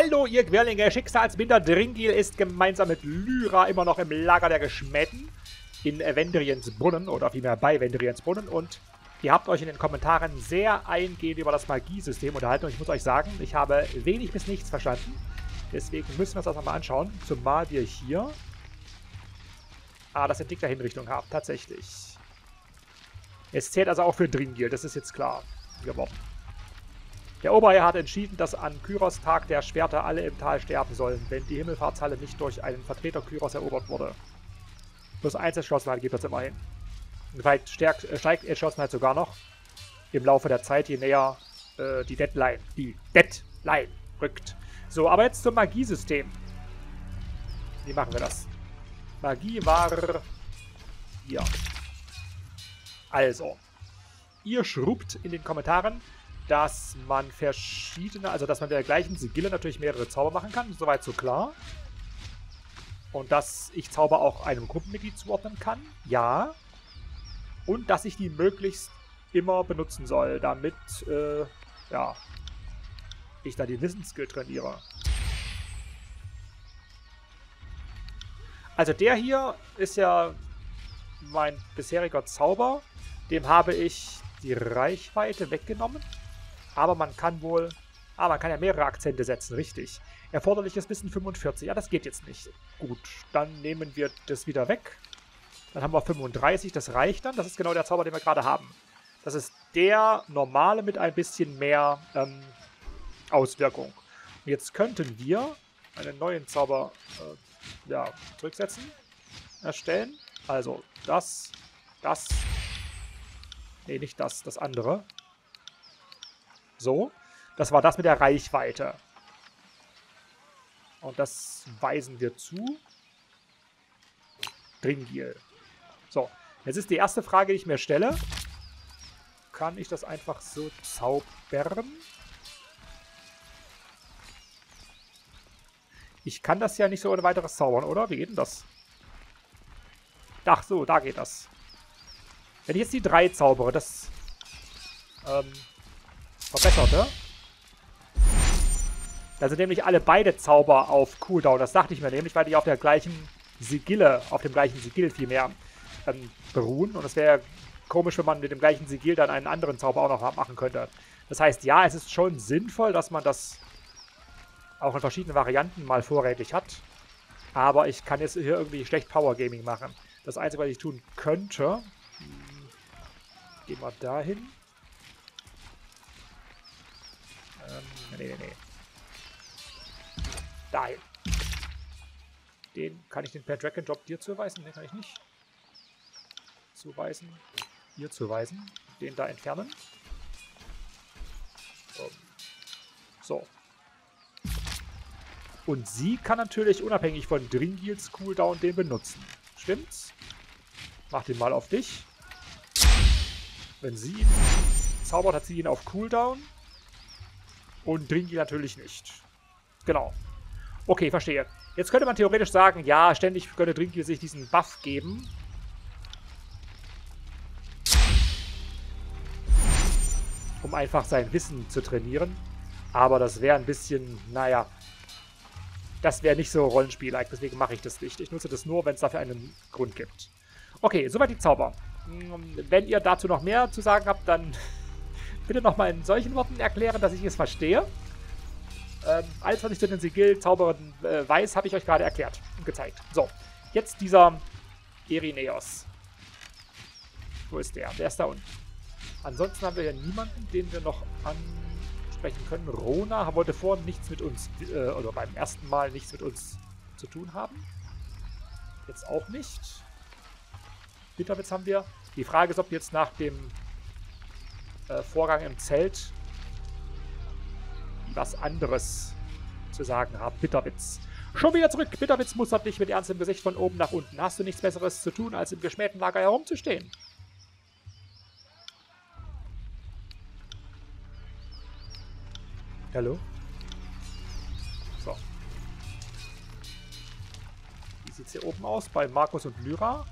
Hallo ihr Querlinge, Schicksalsbinder Dringil ist gemeinsam mit Lyra immer noch im Lager der Geschmähten in Vendriens Brunnen oder vielmehr bei Vendriens Brunnen und ihr habt euch in den Kommentaren sehr eingehend über das Magiesystem unterhalten und ich muss euch sagen, ich habe wenig bis nichts verstanden. Deswegen müssen wir uns das nochmal anschauen, zumal wir hier das Entwicklerhinrichtung haben, tatsächlich. Es zählt also auch für Dringil, das ist jetzt klar geworden. Der Oberherr hat entschieden, dass an Kyros Tag der Schwerter alle im Tal sterben sollen, wenn die Himmelfahrtshalle nicht durch einen Vertreter Kyros erobert wurde. Plus 1 Entschlossenheit gibt es immerhin. Vielleicht steigt Entschlossenheit sogar noch im Laufe der Zeit, je näher die Deadline rückt. So, aber jetzt zum Magiesystem. Wie machen wir das? Magie war hier. Also, ihr schrubt in den Kommentaren, dass man verschiedene, also dass man mit der gleichen Sigille natürlich mehrere Zauber machen kann. Soweit so klar. Und dass ich Zauber auch einem Gruppenmitglied zuordnen kann. Ja. Und dass ich die möglichst immer benutzen soll, damit, ja, ich da die Wissensskill trainiere. Also der hier ist ja mein bisheriger Zauber. Dem habe ich die Reichweite weggenommen. Aber man kann wohl... man kann ja mehrere Akzente setzen, richtig. Erforderliches Wissen 45. Ja, das geht jetzt nicht. Gut, dann nehmen wir das wieder weg. Dann haben wir 35, das reicht dann. Das ist genau der Zauber, den wir gerade haben. Das ist der normale mit ein bisschen mehr Auswirkung. Und jetzt könnten wir einen neuen Zauber zurücksetzen, erstellen. Also das... Nee, nicht das, das andere. So, das war das mit der Reichweite. Und das weisen wir zu. Dringil. So, jetzt ist die erste Frage, die ich mir stelle. Kann ich das einfach so zaubern? Ich kann das ja nicht so ohne weiteres zaubern, oder? Wie geht denn das? Ach so, da geht das. Wenn ich jetzt die 3 zaubere, das verbesserte. Also nämlich beide Zauber auf Cooldown. Das dachte ich mir nämlich, weil die auf der gleichen Sigille, auf dem gleichen Sigill vielmehr beruhen. Und es wäre komisch, wenn man mit dem gleichen Sigill dann einen anderen Zauber auch noch machen könnte. Das heißt, ja, es ist schon sinnvoll, dass man das auch in verschiedenen Varianten mal vorrätig hat. Aber ich kann jetzt hier irgendwie schlecht Power Gaming machen. Das Einzige, was ich tun könnte... Gehen wir dahin. Nee. Dahin. Kann ich den per Drag and Drop dir zuweisen? Ne, kann ich nicht. Zuweisen. Hier zuweisen. Den da entfernen. So. Und sie kann natürlich unabhängig von Dringils Cooldown den benutzen. Stimmt's? Mach den mal auf dich. Wenn sie ihn zaubert, hat sie ihn auf Cooldown. Und Dringil natürlich nicht. Genau. Okay, verstehe. Jetzt könnte man theoretisch sagen, ja, ständig könnte Dringil sich diesen Buff geben. Um einfach sein Wissen zu trainieren. Aber das wäre ein bisschen, naja, das wäre nicht so Rollenspiel-like, deswegen mache ich das nicht. Ich nutze das nur, wenn es dafür einen Grund gibt. Okay, soweit die Zauber. Wenn ihr dazu noch mehr zu sagen habt, dann bitte nochmal in solchen Worten erklären, dass ich es verstehe. Alles, was ich zu den Sigill-Zaubern weiß, habe ich euch gerade erklärt und gezeigt. So, jetzt dieser Erineos. Wo ist der? Der ist da unten. Ansonsten haben wir hier niemanden, den wir noch ansprechen können. Rona wollte vorhin nichts mit uns, oder beim ersten Mal nichts mit uns zu tun haben. Jetzt auch nicht. Bitterwitz haben wir. Die Frage ist, ob jetzt nach dem Vorgang im Zelt was anderes zu sagen haben. Bitterwitz. Schon wieder zurück. Bitterwitz mustert dich mit ernstem Gesicht von oben nach unten. Hast du nichts Besseres zu tun, als im geschmähten Lager herumzustehen? Hallo? So. Wie sieht es hier oben aus bei Markus und Lyra?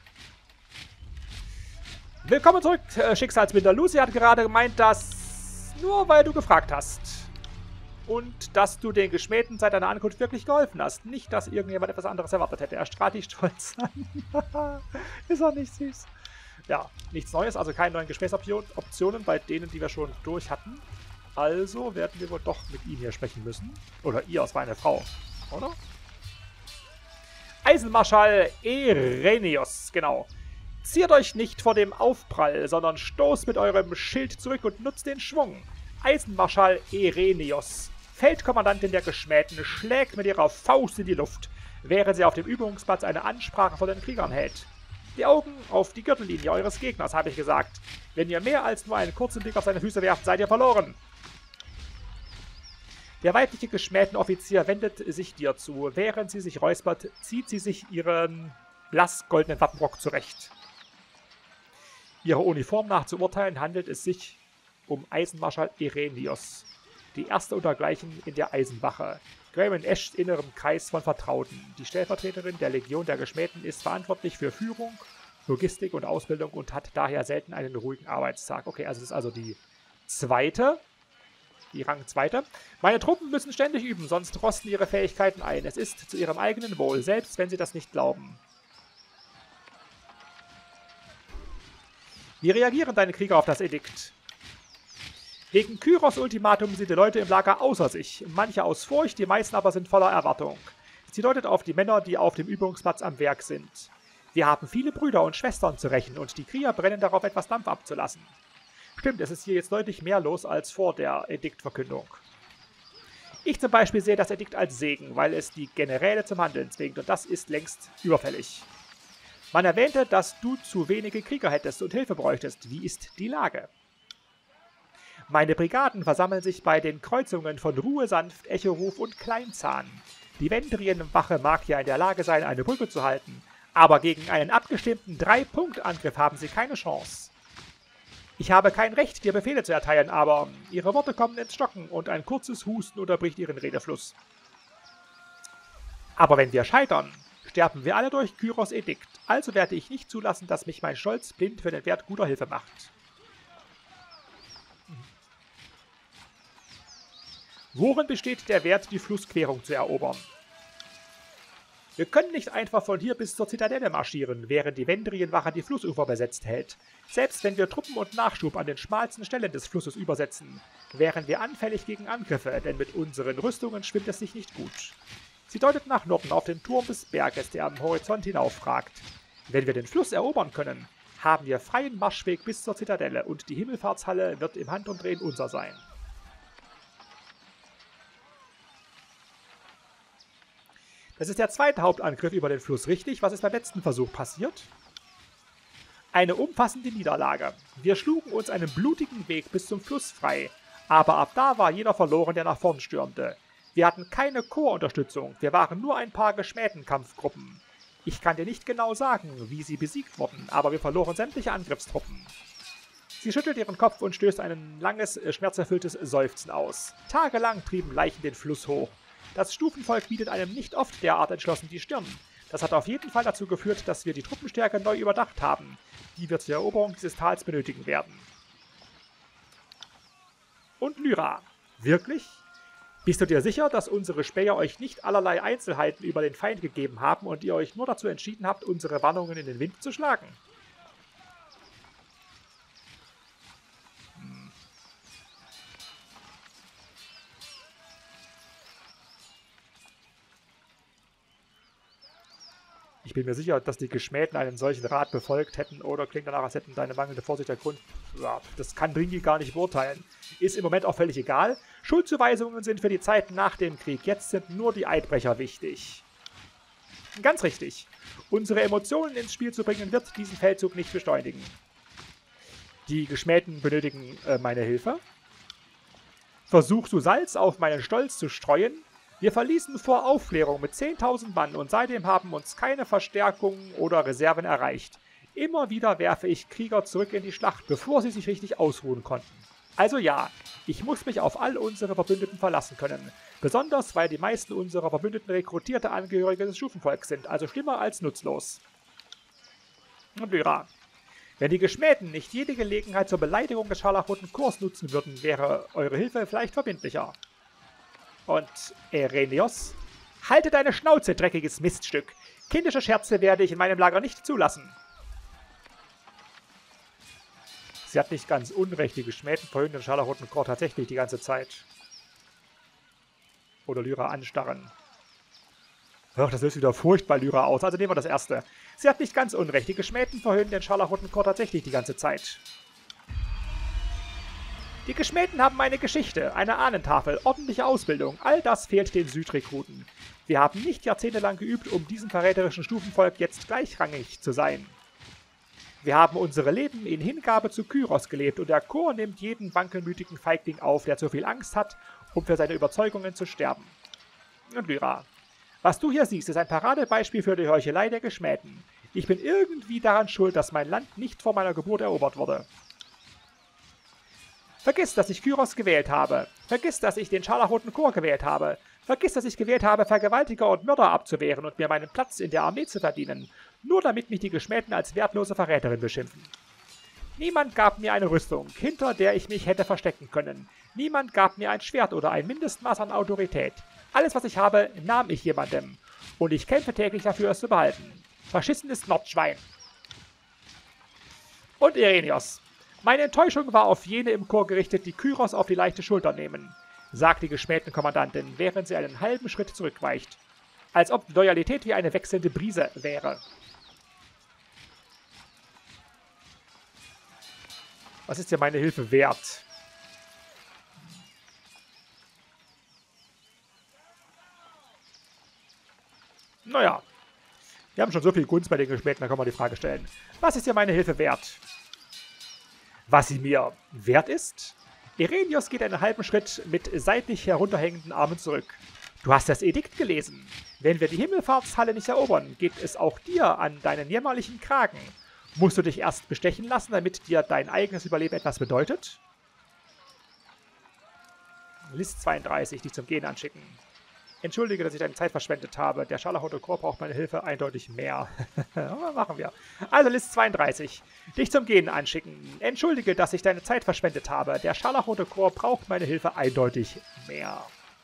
Willkommen zurück, Schicksalsbinder. Lucy hat gerade gemeint, dass Nur weil du gefragt hast. Und dass du den Geschmähten seit deiner Ankunft wirklich geholfen hast. Nicht, dass irgendjemand etwas anderes erwartet hätte. Er strahlt dich stolz an. Ist auch nicht süß. Ja, nichts Neues, also keine neuen Gesprächsoptionen bei denen, die wir schon durch hatten. Also werden wir wohl doch mit ihm hier sprechen müssen. Oder ihr, es war eine Frau, oder? Eisenmarschall Ereneos, genau. Ziert euch nicht vor dem Aufprall, sondern stoßt mit eurem Schild zurück und nutzt den Schwung. Eisenmarschall Ereneos, Feldkommandantin der Geschmähten, schlägt mit ihrer Faust in die Luft, während sie auf dem Übungsplatz eine Ansprache vor den Kriegern hält. Die Augen auf die Gürtellinie eures Gegners, habe ich gesagt. Wenn ihr mehr als nur einen kurzen Blick auf seine Füße werft, seid ihr verloren. Der weibliche Geschmähtenoffizier wendet sich dir zu. Während sie sich räuspert, zieht sie sich ihren blassgoldenen Wappenrock zurecht. Ihrer Uniform nach zu urteilen handelt es sich um Eisenmarschall Ereneos, die erste untergleichen in der Eisenwache. Grayman Ashs innerem Kreis von Vertrauten. Die Stellvertreterin der Legion der Geschmähten ist verantwortlich für Führung, Logistik und Ausbildung und hat daher selten einen ruhigen Arbeitstag. Okay, also das ist also die zweite. Die Rang 2. Meine Truppen müssen ständig üben, sonst rosten ihre Fähigkeiten ein. Es ist zu ihrem eigenen Wohl, selbst wenn sie das nicht glauben. Wie reagieren deine Krieger auf das Edikt? Wegen Kyros Ultimatum sind die Leute im Lager außer sich. Manche aus Furcht, die meisten aber sind voller Erwartung. Sie deutet auf die Männer, die auf dem Übungsplatz am Werk sind. Wir haben viele Brüder und Schwestern zu rächen und die Krieger brennen darauf, etwas Dampf abzulassen. Stimmt, es ist hier jetzt deutlich mehr los als vor der Ediktverkündung. Ich zum Beispiel sehe das Edikt als Segen, weil es die Generäle zum Handeln zwingt und das ist längst überfällig. Man erwähnte, dass du zu wenige Krieger hättest und Hilfe bräuchtest. Wie ist die Lage? Meine Brigaden versammeln sich bei den Kreuzungen von Ruhesanft, Echoruf und Kleinzahn. Die Vendrienwache mag ja in der Lage sein, eine Brücke zu halten, aber gegen einen abgestimmten 3-Punkt-Angriff haben sie keine Chance. Ich habe kein Recht, dir Befehle zu erteilen, aber ihre Worte kommen ins Stocken und ein kurzes Husten unterbricht ihren Redefluss. Aber wenn wir scheitern, sterben wir alle durch Kyros Edikt, also werde ich nicht zulassen, dass mich mein Stolz blind für den Wert guter Hilfe macht. Worin besteht der Wert, die Flussquerung zu erobern? Wir können nicht einfach von hier bis zur Zitadelle marschieren, während die Vendrienwache die Flussufer besetzt hält. Selbst wenn wir Truppen und Nachschub an den schmalsten Stellen des Flusses übersetzen, wären wir anfällig gegen Angriffe, denn mit unseren Rüstungen schwimmt es sich nicht gut. Sie deutet nach Norden auf den Turm des Berges, der am Horizont hinaufragt. Wenn wir den Fluss erobern können, haben wir freien Marschweg bis zur Zitadelle und die Himmelfahrtshalle wird im Handumdrehen unser sein. Das ist der zweite Hauptangriff über den Fluss, richtig? Was ist beim letzten Versuch passiert? Eine umfassende Niederlage. Wir schlugen uns einen blutigen Weg bis zum Fluss frei, aber ab da war jeder verloren, der nach vorn stürmte. Wir hatten keine Korpsunterstützung, wir waren nur ein paar Geschmähten-Kampfgruppen. Ich kann dir nicht genau sagen, wie sie besiegt wurden, aber wir verloren sämtliche Angriffstruppen. Sie schüttelt ihren Kopf und stößt ein langes, schmerzerfülltes Seufzen aus. Tagelang trieben Leichen den Fluss hoch. Das Stufenvolk bietet einem nicht oft derart entschlossen die Stirn. Das hat auf jeden Fall dazu geführt, dass wir die Truppenstärke neu überdacht haben, die wir zur Eroberung dieses Tals benötigen werden. Und Lyra. Wirklich? Bist du dir sicher, dass unsere Späher euch nicht allerlei Einzelheiten über den Feind gegeben haben und ihr euch nur dazu entschieden habt, unsere Warnungen in den Wind zu schlagen? Ich bin mir sicher, dass die Geschmähten einen solchen Rat befolgt hätten oder klingt danach, als hätten deine mangelnde Vorsicht der Grund. Ja, das kann Dringi gar nicht beurteilen. Ist im Moment auch völlig egal. Schuldzuweisungen sind für die Zeit nach dem Krieg. Jetzt sind nur die Eidbrecher wichtig. Ganz richtig. Unsere Emotionen ins Spiel zu bringen, wird diesen Feldzug nicht beschleunigen. Die Geschmähten benötigen meine Hilfe. Versuchst du Salz auf meinen Stolz zu streuen? Wir verließen vor Aufklärung mit 10.000 Mann und seitdem haben uns keine Verstärkungen oder Reserven erreicht. Immer wieder werfe ich Krieger zurück in die Schlacht, bevor sie sich richtig ausruhen konnten. Also ja, ich muss mich auf all unsere Verbündeten verlassen können. Besonders, weil die meisten unserer Verbündeten rekrutierte Angehörige des Stufenvolks sind, also schlimmer als nutzlos. Und Lyra. Wenn die Geschmähten nicht jede Gelegenheit zur Beleidigung des scharlachroten Chors nutzen würden, wäre eure Hilfe vielleicht verbindlicher. Und Erenios? Halte deine Schnauze, dreckiges Miststück. Kindische Scherze werde ich in meinem Lager nicht zulassen. Sie hat nicht ganz unrecht, die Geschmähten verhöhnen den scharlachroten Chor tatsächlich die ganze Zeit. Oder Lyra anstarren. Ach, das löst wieder furchtbar Lyra aus. Also nehmen wir das erste. Sie hat nicht ganz unrecht. Die Geschmähten verhöhnen den scharlachroten Chor tatsächlich die ganze Zeit. Die Geschmähten haben eine Geschichte, eine Ahnentafel, ordentliche Ausbildung. All das fehlt den Südrekruten. Wir haben nicht jahrzehntelang geübt, um diesem verräterischen Stufenvolk jetzt gleichrangig zu sein. Wir haben unsere Leben in Hingabe zu Kyros gelebt und der Chor nimmt jeden wankelmütigen Feigling auf, der zu viel Angst hat, um für seine Überzeugungen zu sterben. Und Lyra. Was du hier siehst, ist ein Paradebeispiel für die Heuchelei der Geschmähten. Ich bin irgendwie daran schuld, dass mein Land nicht vor meiner Geburt erobert wurde. Vergiss, dass ich Kyros gewählt habe. Vergiss, dass ich den scharlachroten Chor gewählt habe. Vergiss, dass ich gewählt habe, Vergewaltiger und Mörder abzuwehren und mir meinen Platz in der Armee zu verdienen. Nur damit mich die Geschmähten als wertlose Verräterin beschimpfen. Niemand gab mir eine Rüstung, hinter der ich mich hätte verstecken können. Niemand gab mir ein Schwert oder ein Mindestmaß an Autorität. Alles, was ich habe, nahm ich jemandem. Und ich kämpfe täglich dafür, es zu behalten. Verschissenes Nordschwein. Und Erenios. Meine Enttäuschung war auf jene im Chor gerichtet, die Kyros auf die leichte Schulter nehmen, sagt die geschmähten Kommandantin, während sie einen halben Schritt zurückweicht. Als ob Loyalität wie eine wechselnde Brise wäre. Was ist dir meine Hilfe wert? Naja, wir haben schon so viel Gunst bei den Geschmähten, da kann man die Frage stellen. Was ist dir meine Hilfe wert? Was sie mir wert ist? Erenios geht einen halben Schritt mit seitlich herunterhängenden Armen zurück. Du hast das Edikt gelesen. Wenn wir die Himmelfahrtshalle nicht erobern, geht es auch dir an deinen jämmerlichen Kragen. Musst du dich erst bestechen lassen, damit dir dein eigenes Überleben etwas bedeutet? List 32, dich zum Gehen anschicken. Entschuldige, dass ich deine Zeit verschwendet habe. Der scharlachrote Chor braucht meine Hilfe eindeutig mehr. Aber machen wir. Also List 32. Dich zum Gehen anschicken. Entschuldige, dass ich deine Zeit verschwendet habe. Der scharlachrote Chor braucht meine Hilfe eindeutig mehr.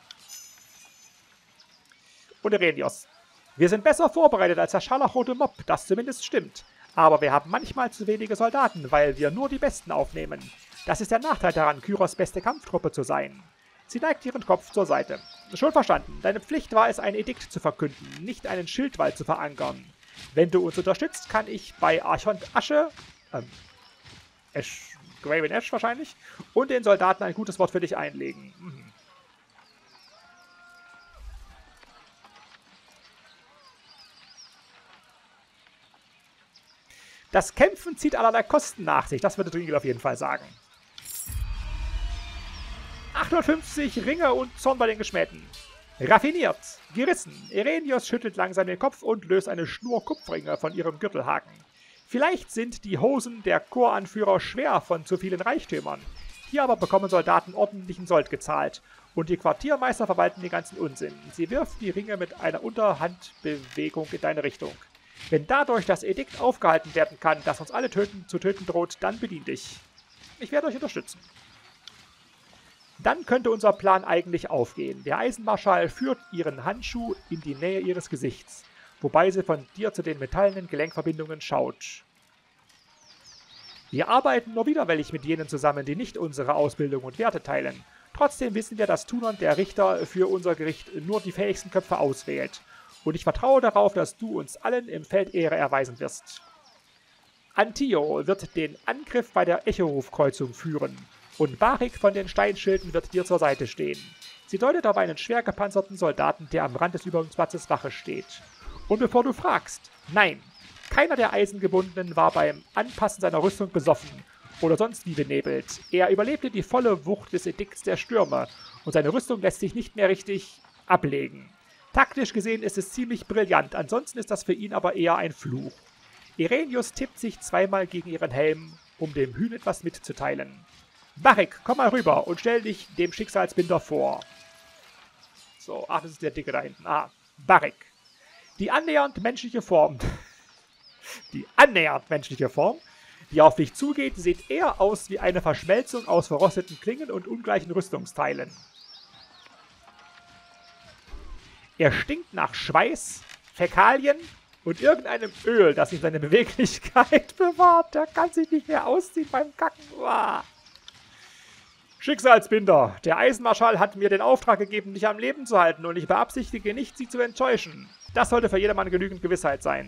Und Erenios. Wir sind besser vorbereitet als der scharlachrote Mob. Das zumindest stimmt. Aber wir haben manchmal zu wenige Soldaten, weil wir nur die Besten aufnehmen. Das ist der Nachteil daran, Kyros beste Kampftruppe zu sein. Sie neigt ihren Kopf zur Seite. Schon verstanden. Deine Pflicht war es, ein Edikt zu verkünden, nicht einen Schildwall zu verankern. Wenn du uns unterstützt, kann ich bei Archont Asche, Graven Ash wahrscheinlich, und den Soldaten ein gutes Wort für dich einlegen. Das Kämpfen zieht allerlei Kosten nach sich, das würde Dringel auf jeden Fall sagen. 850 Ringe und Zorn bei den Geschmähten. Raffiniert, gerissen. Erenios schüttelt langsam den Kopf und löst eine Schnur Kupfringe von ihrem Gürtelhaken. Vielleicht sind die Hosen der Choranführer schwer von zu vielen Reichtümern. Hier aber bekommen Soldaten ordentlichen Sold gezahlt. Und die Quartiermeister verwalten den ganzen Unsinn. Sie wirft die Ringe mit einer Unterhandbewegung in deine Richtung. Wenn dadurch das Edikt aufgehalten werden kann, das uns alle zu töten droht, dann bedien dich. Ich werde euch unterstützen. Dann könnte unser Plan eigentlich aufgehen. Der Eisenmarschall führt ihren Handschuh in die Nähe ihres Gesichts, wobei sie von dir zu den metallenen Gelenkverbindungen schaut. Wir arbeiten nur widerwillig mit jenen zusammen, die nicht unsere Ausbildung und Werte teilen. Trotzdem wissen wir, dass Tunon, der Richter für unser Gericht, nur die fähigsten Köpfe auswählt. Und ich vertraue darauf, dass du uns allen im Feld Ehre erweisen wirst. Antio wird den Angriff bei der Echohof-Kreuzung führen. Und Barik von den Steinschilden wird dir zur Seite stehen. Sie deutet auf einen schwer gepanzerten Soldaten, der am Rand des Übungsplatzes Wache steht. Und bevor du fragst, nein, keiner der Eisengebundenen war beim Anpassen seiner Rüstung besoffen oder sonst wie benebelt. Er überlebte die volle Wucht des Edikts der Stürme und seine Rüstung lässt sich nicht mehr richtig ablegen. Taktisch gesehen ist es ziemlich brillant, ansonsten ist das für ihn aber eher ein Fluch. Erenius tippt sich zweimal gegen ihren Helm, um dem Hühn etwas mitzuteilen. Barik, komm mal rüber und stell dich dem Schicksalsbinder vor. So, ach, das ist der Dicke da hinten. Ah, Barik. Die annähernd menschliche Form, Wie er auf dich zugeht, sieht er aus wie eine Verschmelzung aus verrosteten Klingen und ungleichen Rüstungsteilen. Er stinkt nach Schweiß, Fäkalien und irgendeinem Öl, das ihm seine Beweglichkeit bewahrt. Der kann sich nicht mehr ausziehen beim Kacken. Uah. Schicksalsbinder. Der Eisenmarschall hat mir den Auftrag gegeben, dich am Leben zu halten und ich beabsichtige nicht, sie zu enttäuschen. Das sollte für jedermann genügend Gewissheit sein.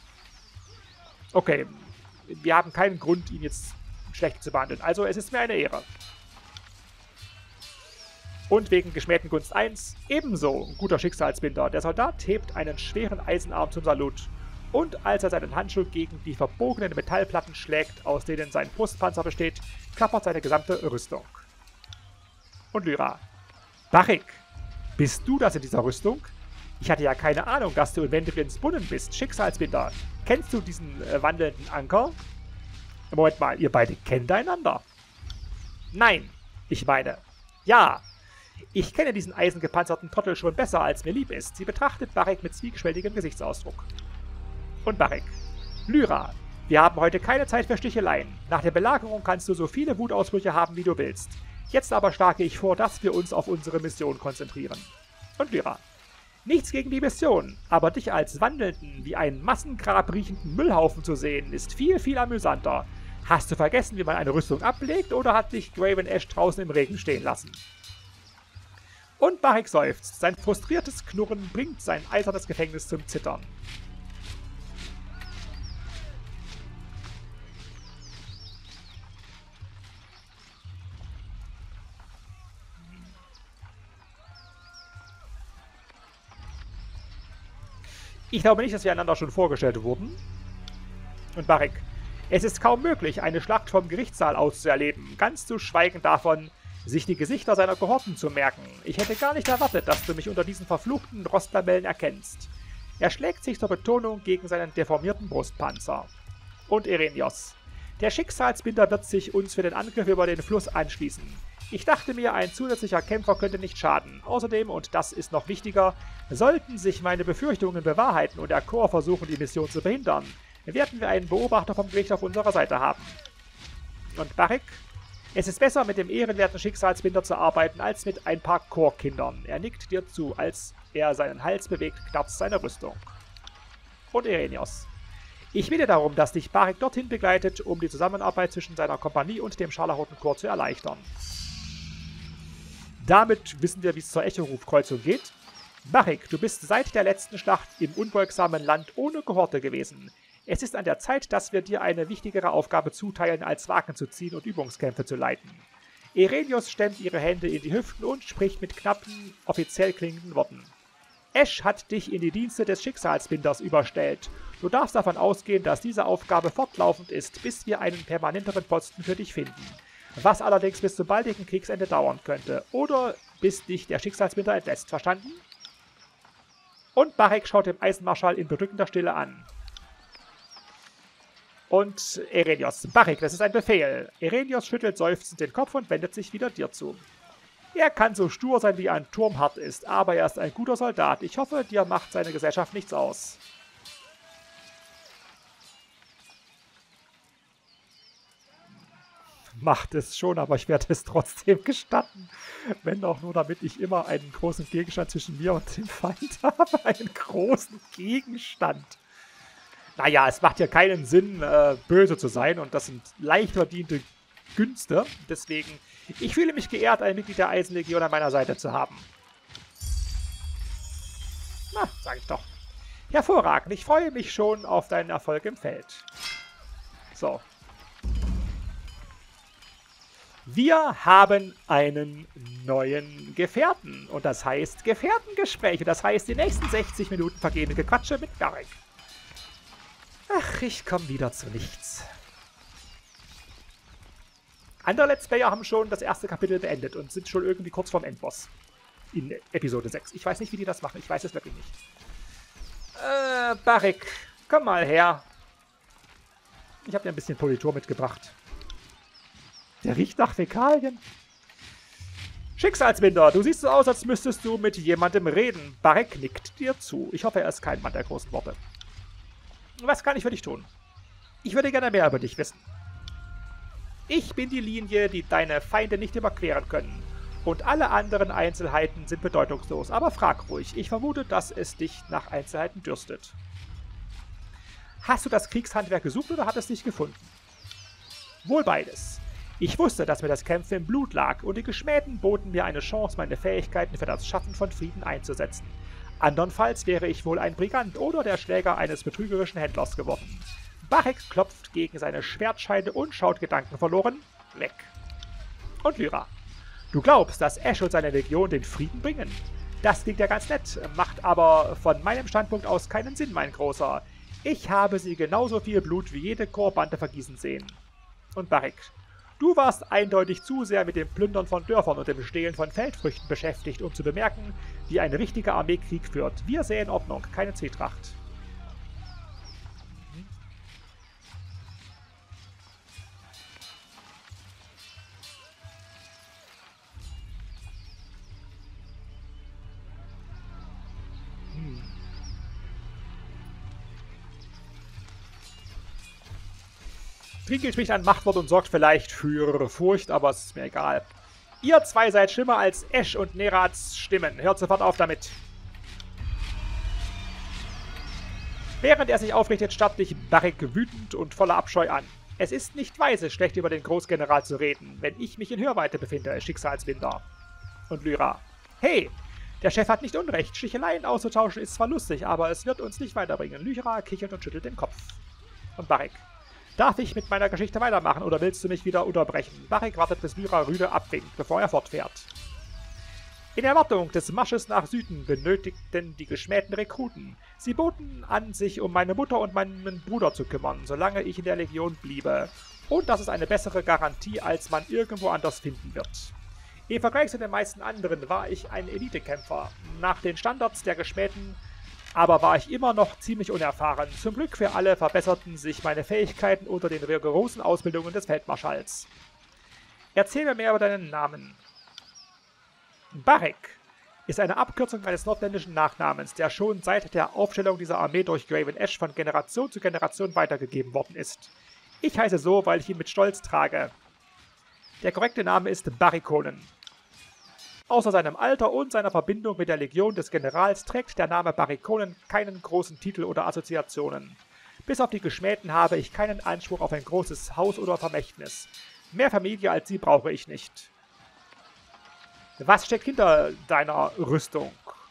Okay, wir haben keinen Grund, ihn jetzt schlecht zu behandeln. Also es ist mir eine Ehre. Und wegen geschmähten Gunst 1, ebenso guter Schicksalsbinder. Der Soldat hebt einen schweren Eisenarm zum Salut. Und als er seinen Handschuh gegen die verbogenen Metallplatten schlägt, aus denen sein Brustpanzer besteht, klappert seine gesamte Rüstung. Und Lyra. Barik, bist du das in dieser Rüstung? Ich hatte ja keine Ahnung, dass du in Wendegrins Brunnen bist, Schicksalsbinder. Kennst du diesen wandelnden Anker? Moment mal, ihr beide kennt einander? Nein, ich meine, ja. Ich kenne diesen eisengepanzerten Trottel schon besser, als mir lieb ist. Sie betrachtet Barik mit zwiespältigem Gesichtsausdruck. Und Barik. Lyra, wir haben heute keine Zeit für Sticheleien. Nach der Belagerung kannst du so viele Wutausbrüche haben, wie du willst. Jetzt aber schlage ich vor, dass wir uns auf unsere Mission konzentrieren. Und Lyra. Nichts gegen die Mission, aber dich als wandelnden, wie ein Massengrab riechenden Müllhaufen zu sehen, ist viel, viel amüsanter. Hast du vergessen, wie man eine Rüstung ablegt, oder hat dich Graven Ash draußen im Regen stehen lassen? Und Barik seufzt. Sein frustriertes Knurren bringt sein eisernes Gefängnis zum Zittern. Ich glaube nicht, dass wir einander schon vorgestellt wurden. Und Barik. Es ist kaum möglich, eine Schlacht vom Gerichtssaal aus zu erleben, ganz zu schweigen davon, sich die Gesichter seiner Kohorten zu merken. Ich hätte gar nicht erwartet, dass du mich unter diesen verfluchten Rostlamellen erkennst. Er schlägt sich zur Betonung gegen seinen deformierten Brustpanzer. Und Erenios. Der Schicksalsbinder wird sich uns für den Angriff über den Fluss anschließen. Ich dachte mir, ein zusätzlicher Kämpfer könnte nicht schaden. Außerdem, und das ist noch wichtiger, sollten sich meine Befürchtungen bewahrheiten und der Chor versuchen, die Mission zu behindern, werden wir einen Beobachter vom Gericht auf unserer Seite haben. Und Barik? Es ist besser, mit dem ehrenwerten Schicksalsbinder zu arbeiten, als mit ein paar Chorkindern. Er nickt dir zu, als er seinen Hals bewegt, knarzt seine Rüstung. Und Erenios. Ich bitte darum, dass dich Barik dorthin begleitet, um die Zusammenarbeit zwischen seiner Kompanie und dem Scharlachroten-Chor zu erleichtern. Damit wissen wir, wie es zur Echoruf-Kreuzung geht. Barik, du bist seit der letzten Schlacht im unbeugsamen Land ohne Kohorte gewesen. Es ist an der Zeit, dass wir dir eine wichtigere Aufgabe zuteilen, als Wagen zu ziehen und Übungskämpfe zu leiten. Erenios stemmt ihre Hände in die Hüften und spricht mit knappen, offiziell klingenden Worten. Ash hat dich in die Dienste des Schicksalsbinders überstellt. Du darfst davon ausgehen, dass diese Aufgabe fortlaufend ist, bis wir einen permanenteren Posten für dich finden. Was allerdings bis zum baldigen Kriegsende dauern könnte. Oder bis dich der Schicksalsbinder entlässt. Verstanden? Und Barik schaut dem Eisenmarschall in bedrückender Stille an. Und Erenios. Barik, das ist ein Befehl. Erenios schüttelt seufzend den Kopf und wendet sich wieder dir zu. Er kann so stur sein, wie ein Turm hart ist, aber er ist ein guter Soldat. Ich hoffe, dir macht seine Gesellschaft nichts aus. Macht es schon, aber ich werde es trotzdem gestatten. Wenn auch nur, damit ich immer einen großen Gegenstand zwischen mir und dem Feind habe. Einen großen Gegenstand. Naja, es macht ja keinen Sinn, böse zu sein. Und das sind leicht verdiente Günste. Deswegen, ich fühle mich geehrt, ein Mitglied der Eisenlegion an meiner Seite zu haben. Na, sag ich doch. Hervorragend. Ich freue mich schon auf deinen Erfolg im Feld. So. Wir haben einen neuen Gefährten. Und das heißt Gefährtengespräche. Das heißt, die nächsten 60 Minuten vergehen mit Gequatsche mit Barik. Ach, ich komme wieder zu nichts. Andere Let's Player haben schon das erste Kapitel beendet und sind schon irgendwie kurz vorm Endboss. In Episode 6. Ich weiß nicht, wie die das machen. Ich weiß es wirklich nicht. Barik, komm mal her. Ich habe dir ein bisschen Politur mitgebracht. Der riecht nach Fäkalien. Schicksalsbinder, du siehst so aus, als müsstest du mit jemandem reden. Barik nickt dir zu. Ich hoffe, er ist kein Mann der großen Worte. Was kann ich für dich tun? Ich würde gerne mehr über dich wissen. Ich bin die Linie, die deine Feinde nicht überqueren können. Und alle anderen Einzelheiten sind bedeutungslos. Aber frag ruhig. Ich vermute, dass es dich nach Einzelheiten dürstet. Hast du das Kriegshandwerk gesucht oder hat es dich gefunden? Wohl beides. Ich wusste, dass mir das Kämpfen im Blut lag und die Geschmähten boten mir eine Chance, meine Fähigkeiten für das Schaffen von Frieden einzusetzen. Andernfalls wäre ich wohl ein Brigant oder der Schläger eines betrügerischen Händlers geworden. Barek klopft gegen seine Schwertscheide und schaut gedankenverloren weg. Und Lyra. Du glaubst, dass Ash und seine Legion den Frieden bringen? Das klingt ja ganz nett, macht aber von meinem Standpunkt aus keinen Sinn, mein Großer. Ich habe sie genauso viel Blut wie jede Chorbande vergießen sehen. Und Barek. Du warst eindeutig zu sehr mit dem Plündern von Dörfern und dem Stehlen von Feldfrüchten beschäftigt, um zu bemerken, wie ein richtiger Armeekrieg führt. Wir sehen Ordnung, keine Zwietracht. Trinkel spricht ein Machtwort und sorgt vielleicht für Furcht, aber es ist mir egal. Ihr zwei seid schlimmer als Ash und Nerats Stimmen. Hört sofort auf damit. Während er sich aufrichtet, starrt dich Barek wütend und voller Abscheu an. Es ist nicht weise, schlecht über den Großgeneral zu reden, wenn ich mich in Hörweite befinde, Schicksalswinder. Und Lyra. Hey, der Chef hat nicht Unrecht. Sticheleien auszutauschen ist zwar lustig, aber es wird uns nicht weiterbringen. Lyra kichert und schüttelt den Kopf. Und Barek. Darf ich mit meiner Geschichte weitermachen oder willst du mich wieder unterbrechen? Barek wartet, bis Lyra rüde abwinkt, bevor er fortfährt. In Erwartung des Marsches nach Süden benötigten die geschmähten Rekruten. Sie boten an, sich um meine Mutter und meinen Bruder zu kümmern, solange ich in der Legion bliebe. Und das ist eine bessere Garantie, als man irgendwo anders finden wird. Im Vergleich zu den meisten anderen war ich ein Elitekämpfer. Nach den Standards der Geschmähten aber war ich immer noch ziemlich unerfahren. Zum Glück für alle verbesserten sich meine Fähigkeiten unter den rigorosen Ausbildungen des Feldmarschalls. Erzähl mir mehr über deinen Namen. Barek ist eine Abkürzung meines nordländischen Nachnamens, der schon seit der Aufstellung dieser Armee durch Graven Ash von Generation zu Generation weitergegeben worden ist. Ich heiße so, weil ich ihn mit Stolz trage. Der korrekte Name ist Barikonen. Außer seinem Alter und seiner Verbindung mit der Legion des Generals trägt der Name Barikonen keinen großen Titel oder Assoziationen. Bis auf die Geschmähten habe ich keinen Anspruch auf ein großes Haus oder Vermächtnis. Mehr Familie als sie brauche ich nicht. Was steckt hinter deiner Rüstung?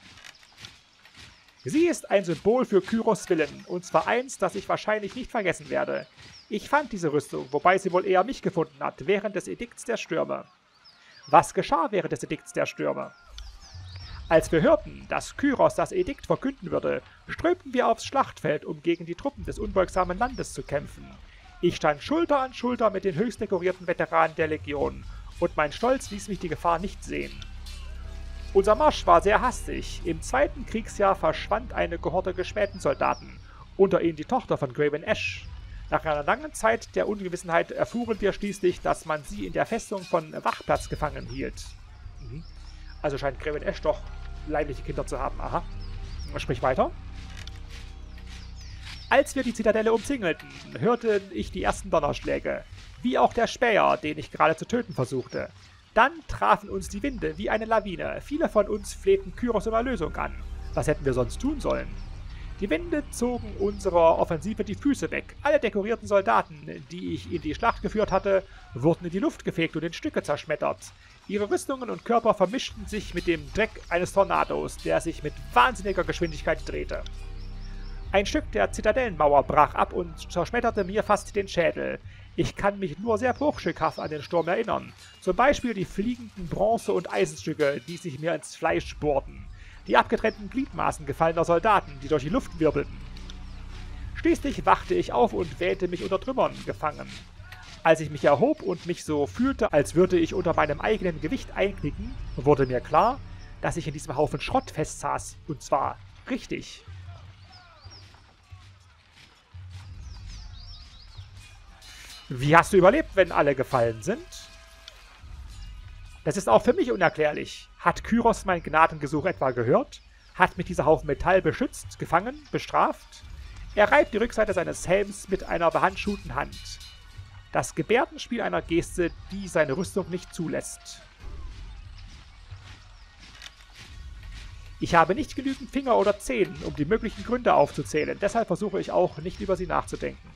Sie ist ein Symbol für Kyros Willen, und zwar eins, das ich wahrscheinlich nicht vergessen werde. Ich fand diese Rüstung, wobei sie wohl eher mich gefunden hat, während des Edikts der Stürme. Was geschah während des Edikts der Stürme? Als wir hörten, dass Kyros das Edikt verkünden würde, strömten wir aufs Schlachtfeld, um gegen die Truppen des unbeugsamen Landes zu kämpfen. Ich stand Schulter an Schulter mit den höchst dekorierten Veteranen der Legion, und mein Stolz ließ mich die Gefahr nicht sehen. Unser Marsch war sehr hastig. Im zweiten Kriegsjahr verschwand eine Kohorte geschmähten Soldaten, unter ihnen die Tochter von Graven Ash. Nach einer langen Zeit der Ungewissenheit erfuhren wir schließlich, dass man sie in der Festung von Wachplatz gefangen hielt. Also scheint Graven Ash doch leibliche Kinder zu haben. Aha. Sprich weiter. Als wir die Zitadelle umzingelten, hörte ich die ersten Donnerschläge, wie auch der Späher, den ich gerade zu töten versuchte. Dann trafen uns die Winde wie eine Lawine. Viele von uns flehten Kyros um Erlösung an. Was hätten wir sonst tun sollen? Die Winde zogen unserer Offensive die Füße weg. Alle dekorierten Soldaten, die ich in die Schlacht geführt hatte, wurden in die Luft gefegt und in Stücke zerschmettert. Ihre Rüstungen und Körper vermischten sich mit dem Dreck eines Tornados, der sich mit wahnsinniger Geschwindigkeit drehte. Ein Stück der Zitadellenmauer brach ab und zerschmetterte mir fast den Schädel. Ich kann mich nur sehr bruchstückhaft an den Sturm erinnern. Zum Beispiel die fliegenden Bronze- und Eisenstücke, die sich mir ins Fleisch bohrten. Die abgetrennten Gliedmaßen gefallener Soldaten, die durch die Luft wirbelten. Schließlich wachte ich auf und wähnte mich unter Trümmern gefangen. Als ich mich erhob und mich so fühlte, als würde ich unter meinem eigenen Gewicht einknicken, wurde mir klar, dass ich in diesem Haufen Schrott festsaß. Und zwar richtig. Wie hast du überlebt, wenn alle gefallen sind? Das ist auch für mich unerklärlich. Hat Kyros mein Gnadengesuch etwa gehört? Hat mich dieser Haufen Metall beschützt, gefangen, bestraft? Er reibt die Rückseite seines Helms mit einer behandschuhten Hand. Das Gebärdenspiel einer Geste, die seine Rüstung nicht zulässt. Ich habe nicht genügend Finger oder Zehen, um die möglichen Gründe aufzuzählen. Deshalb versuche ich auch, nicht über sie nachzudenken.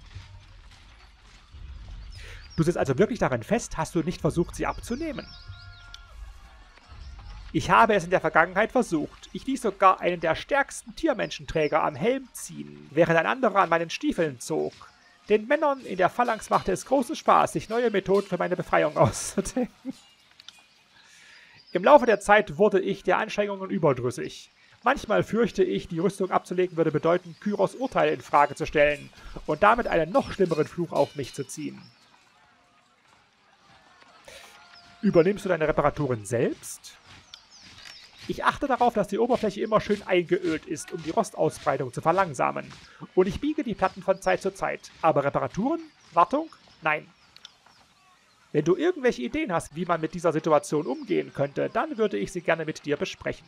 Du sitzt also wirklich daran fest, hast du nicht versucht, sie abzunehmen? Ich habe es in der Vergangenheit versucht. Ich ließ sogar einen der stärksten Tiermenschenträger am Helm ziehen, während ein anderer an meinen Stiefeln zog. Den Männern in der Phalanx machte es großen Spaß, sich neue Methoden für meine Befreiung auszudenken. Im Laufe der Zeit wurde ich der Anstrengungen überdrüssig. Manchmal fürchte ich, die Rüstung abzulegen würde bedeuten, Kyros Urteil in Frage zu stellen und damit einen noch schlimmeren Fluch auf mich zu ziehen. Übernimmst du deine Reparaturen selbst? Ich achte darauf, dass die Oberfläche immer schön eingeölt ist, um die Rostausbreitung zu verlangsamen. Und ich biege die Platten von Zeit zu Zeit. Aber Reparaturen? Wartung? Nein. Wenn du irgendwelche Ideen hast, wie man mit dieser Situation umgehen könnte, dann würde ich sie gerne mit dir besprechen.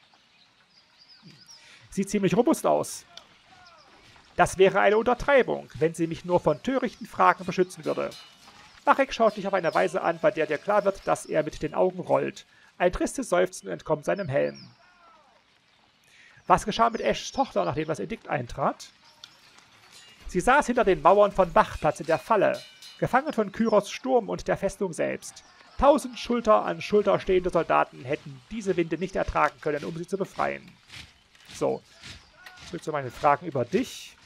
Sieht ziemlich robust aus. Das wäre eine Untertreibung, wenn sie mich nur von törichten Fragen beschützen würde. Marek schaut dich auf eine Weise an, bei der dir klar wird, dass er mit den Augen rollt. Ein tristes Seufzen entkommt seinem Helm. Was geschah mit Ashs Tochter, nachdem das Edikt eintrat? Sie saß hinter den Mauern von Bachplatz in der Falle, gefangen von Kyros Sturm und der Festung selbst. 1000 Schulter an Schulter stehende Soldaten hätten diese Winde nicht ertragen können, um sie zu befreien. So, zurück zu meinen Fragen über dich.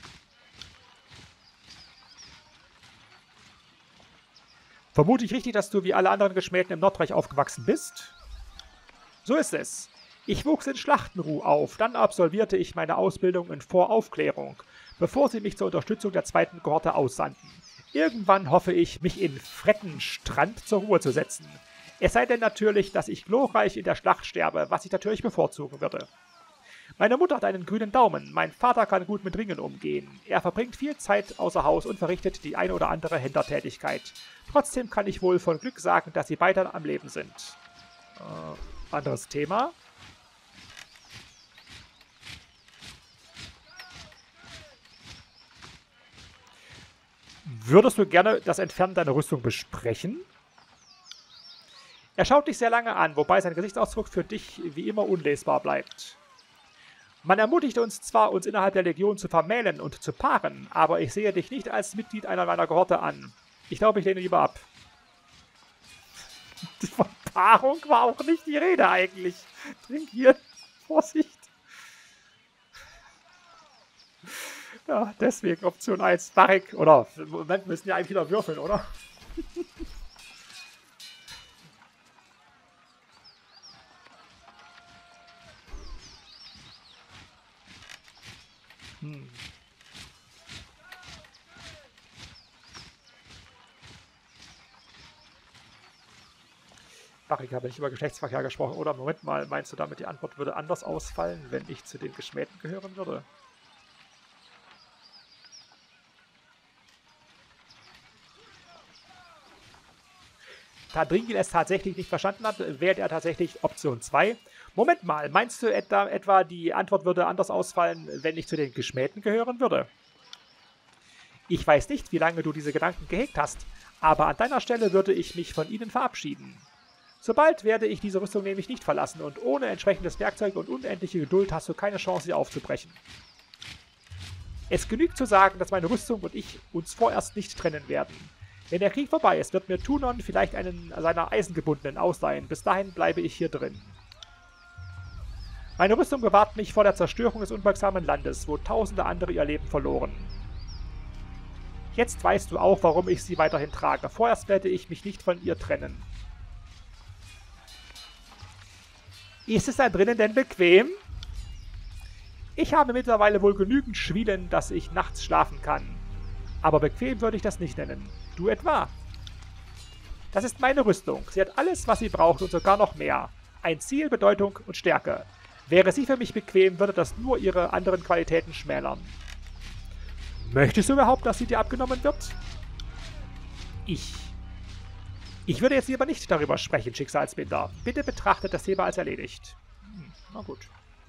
Vermute ich richtig, dass du wie alle anderen Geschmähten im Nordreich aufgewachsen bist? So ist es. Ich wuchs in Schlachtenruh auf, dann absolvierte ich meine Ausbildung in Voraufklärung, bevor sie mich zur Unterstützung der zweiten Kohorte aussandten. Irgendwann hoffe ich, mich in Frettenstrand zur Ruhe zu setzen. Es sei denn natürlich, dass ich glorreich in der Schlacht sterbe, was ich natürlich bevorzugen würde. Meine Mutter hat einen grünen Daumen, mein Vater kann gut mit Ringen umgehen. Er verbringt viel Zeit außer Haus und verrichtet die ein oder andere Händlertätigkeit. Trotzdem kann ich wohl von Glück sagen, dass sie beide am Leben sind. Anderes Thema. Würdest du gerne das Entfernen deiner Rüstung besprechen? Er schaut dich sehr lange an, wobei sein Gesichtsausdruck für dich wie immer unlesbar bleibt. Man ermutigt uns zwar, uns innerhalb der Legion zu vermählen und zu paaren, aber ich sehe dich nicht als Mitglied einer meiner Kohorte an. Ich glaube, ich lehne lieber ab. Von Paarung war auch nicht die Rede eigentlich. Trink hier. Vorsicht. Ja, deswegen Option 1. Marek, oder, im Moment müssen wir eigentlich wieder würfeln, oder? Ach, ich habe nicht über Geschlechtsverkehr gesprochen. Oder Moment mal, meinst du damit, die Antwort würde anders ausfallen, wenn ich zu den Geschmähten gehören würde? Da Dringil es tatsächlich nicht verstanden hat, wählt er tatsächlich Option 2. Moment mal, meinst du etwa, die Antwort würde anders ausfallen, wenn ich zu den Geschmähten gehören würde? Ich weiß nicht, wie lange du diese Gedanken gehegt hast, aber an deiner Stelle würde ich mich von ihnen verabschieden. Sobald werde ich diese Rüstung nämlich nicht verlassen und ohne entsprechendes Werkzeug und unendliche Geduld hast du keine Chance, sie aufzubrechen. Es genügt zu sagen, dass meine Rüstung und ich uns vorerst nicht trennen werden. Wenn der Krieg vorbei ist, wird mir Tunon vielleicht einen seiner Eisengebundenen ausleihen. Bis dahin bleibe ich hier drin. Meine Rüstung bewahrt mich vor der Zerstörung des unbeugsamen Landes, wo tausende andere ihr Leben verloren. Jetzt weißt du auch, warum ich sie weiterhin trage. Vorerst werde ich mich nicht von ihr trennen. Ist es da drinnen denn bequem? Ich habe mittlerweile wohl genügend Schwielen, dass ich nachts schlafen kann. Aber bequem würde ich das nicht nennen. Du etwa? Das ist meine Rüstung. Sie hat alles, was sie braucht und sogar noch mehr. Ein Ziel, Bedeutung und Stärke. Wäre sie für mich bequem, würde das nur ihre anderen Qualitäten schmälern. Möchtest du überhaupt, dass sie dir abgenommen wird? Ich würde jetzt lieber nicht darüber sprechen, Schicksalsbinder. Bitte betrachtet das Thema als erledigt. Na gut.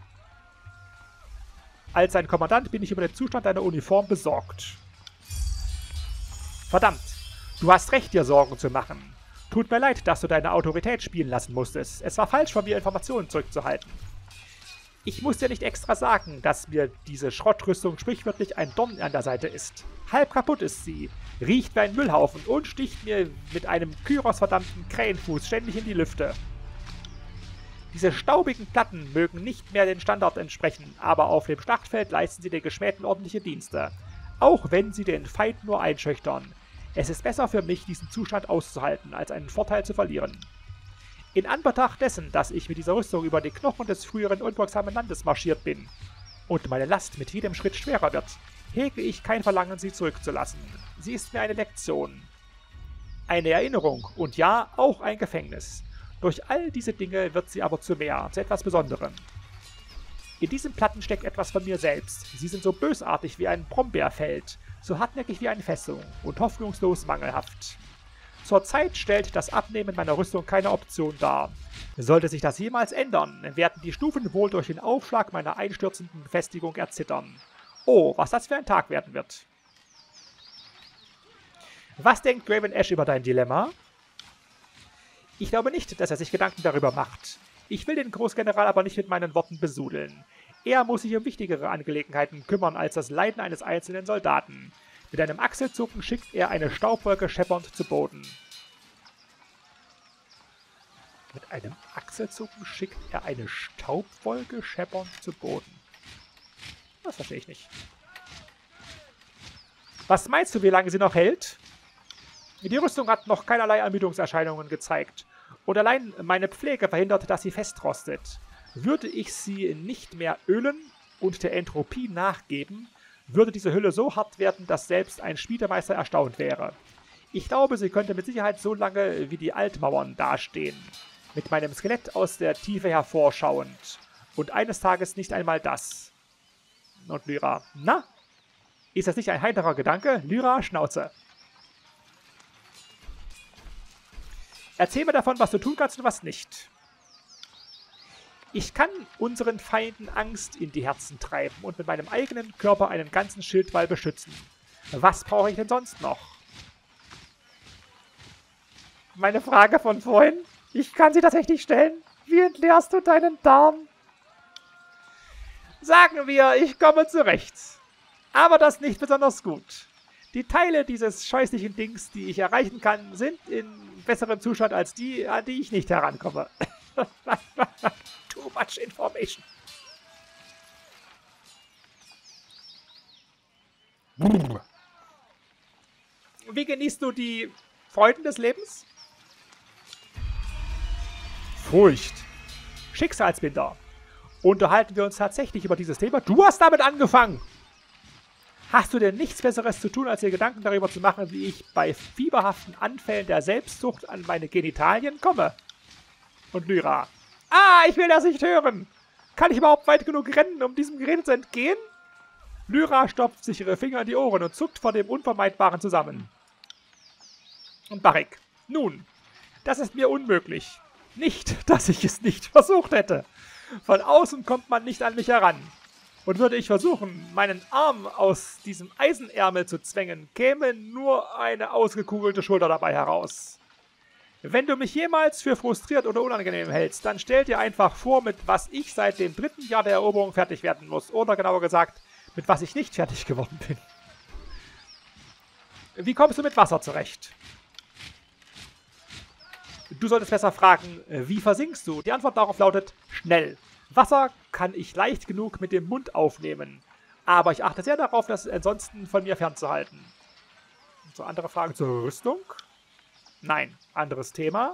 Als sein Kommandant bin ich über den Zustand deiner Uniform besorgt. Verdammt! Du hast recht, dir Sorgen zu machen. Tut mir leid, dass du deine Autorität spielen lassen musstest. Es war falsch von mir, Informationen zurückzuhalten. Ich muss dir nicht extra sagen, dass mir diese Schrottrüstung sprichwörtlich ein Dorn an der Seite ist. Halb kaputt ist sie, riecht wie ein Müllhaufen und sticht mir mit einem Kyros-verdammten Krähenfuß ständig in die Lüfte. Diese staubigen Platten mögen nicht mehr den Standard entsprechen, aber auf dem Schlachtfeld leisten sie den Geschmähten ordentliche Dienste. Auch wenn sie den Feind nur einschüchtern. Es ist besser für mich, diesen Zustand auszuhalten, als einen Vorteil zu verlieren. In Anbetracht dessen, dass ich mit dieser Rüstung über die Knochen des früheren unbeugsamen Landes marschiert bin und meine Last mit jedem Schritt schwerer wird, hege ich kein Verlangen, sie zurückzulassen. Sie ist mir eine Lektion. Eine Erinnerung und ja, auch ein Gefängnis. Durch all diese Dinge wird sie aber zu mehr, zu etwas Besonderem. In diesen Platten steckt etwas von mir selbst. Sie sind so bösartig wie ein Brombeerfeld, so hartnäckig wie eine Fessung und hoffnungslos mangelhaft. Zurzeit stellt das Abnehmen meiner Rüstung keine Option dar. Sollte sich das jemals ändern, werden die Stufen wohl durch den Aufschlag meiner einstürzenden Befestigung erzittern. Oh, was das für ein Tag werden wird. Was denkt Graven Ash über dein Dilemma? Ich glaube nicht, dass er sich Gedanken darüber macht. Ich will den Großgeneral aber nicht mit meinen Worten besudeln. Er muss sich um wichtigere Angelegenheiten kümmern als das Leiden eines einzelnen Soldaten. Mit einem Achselzucken schickt er eine Staubwolke scheppernd zu Boden. Mit einem Achselzucken schickt er eine Staubwolke scheppernd zu Boden. Das verstehe ich nicht. Was meinst du, wie lange sie noch hält? Die Rüstung hat noch keinerlei Ermüdungserscheinungen gezeigt. Und allein meine Pflege verhindert, dass sie festrostet. Würde ich sie nicht mehr ölen und der Entropie nachgeben, würde diese Hülle so hart werden, dass selbst ein Schmiedemeister erstaunt wäre. Ich glaube, sie könnte mit Sicherheit so lange wie die Altmauern dastehen, mit meinem Skelett aus der Tiefe hervorschauend. Und eines Tages nicht einmal das. Und Lyra, na? Ist das nicht ein heiterer Gedanke? Lyra, Schnauze. Erzähl mir davon, was du tun kannst und was nicht. Ich kann unseren Feinden Angst in die Herzen treiben und mit meinem eigenen Körper einen ganzen Schildwall beschützen. Was brauche ich denn sonst noch? Meine Frage von vorhin? Ich kann sie tatsächlich stellen. Wie entleerst du deinen Darm? Sagen wir, ich komme zurecht. Aber das nicht besonders gut. Die Teile dieses scheußlichen Dings, die ich erreichen kann, sind in besserem Zustand als die, an die ich nicht herankomme. Too much information. Wie genießt du die Freuden des Lebens? Furcht. Schicksalsbinder. Unterhalten wir uns tatsächlich über dieses Thema? Du hast damit angefangen! Hast du denn nichts Besseres zu tun, als dir Gedanken darüber zu machen, wie ich bei fieberhaften Anfällen der Selbstsucht an meine Genitalien komme? Und Lyra. Ah, ich will das nicht hören! Kann ich überhaupt weit genug rennen, um diesem Gerede zu entgehen? Lyra stopft sich ihre Finger in die Ohren und zuckt vor dem Unvermeidbaren zusammen. Und Barik. Nun, das ist mir unmöglich. Nicht, dass ich es nicht versucht hätte. Von außen kommt man nicht an mich heran. Und würde ich versuchen, meinen Arm aus diesem Eisenärmel zu zwängen, käme nur eine ausgekugelte Schulter dabei heraus. Wenn du mich jemals für frustriert oder unangenehm hältst, dann stell dir einfach vor, mit was ich seit dem 3. Jahr der Eroberung fertig werden muss. Oder genauer gesagt, mit was ich nicht fertig geworden bin. Wie kommst du mit Wasser zurecht? Du solltest besser fragen, wie versinkst du? Die Antwort darauf lautet, schnell. Wasser kann ich leicht genug mit dem Mund aufnehmen. Aber ich achte sehr darauf, das ansonsten von mir fernzuhalten. So, andere Fragen zur Rüstung? Nein, anderes Thema.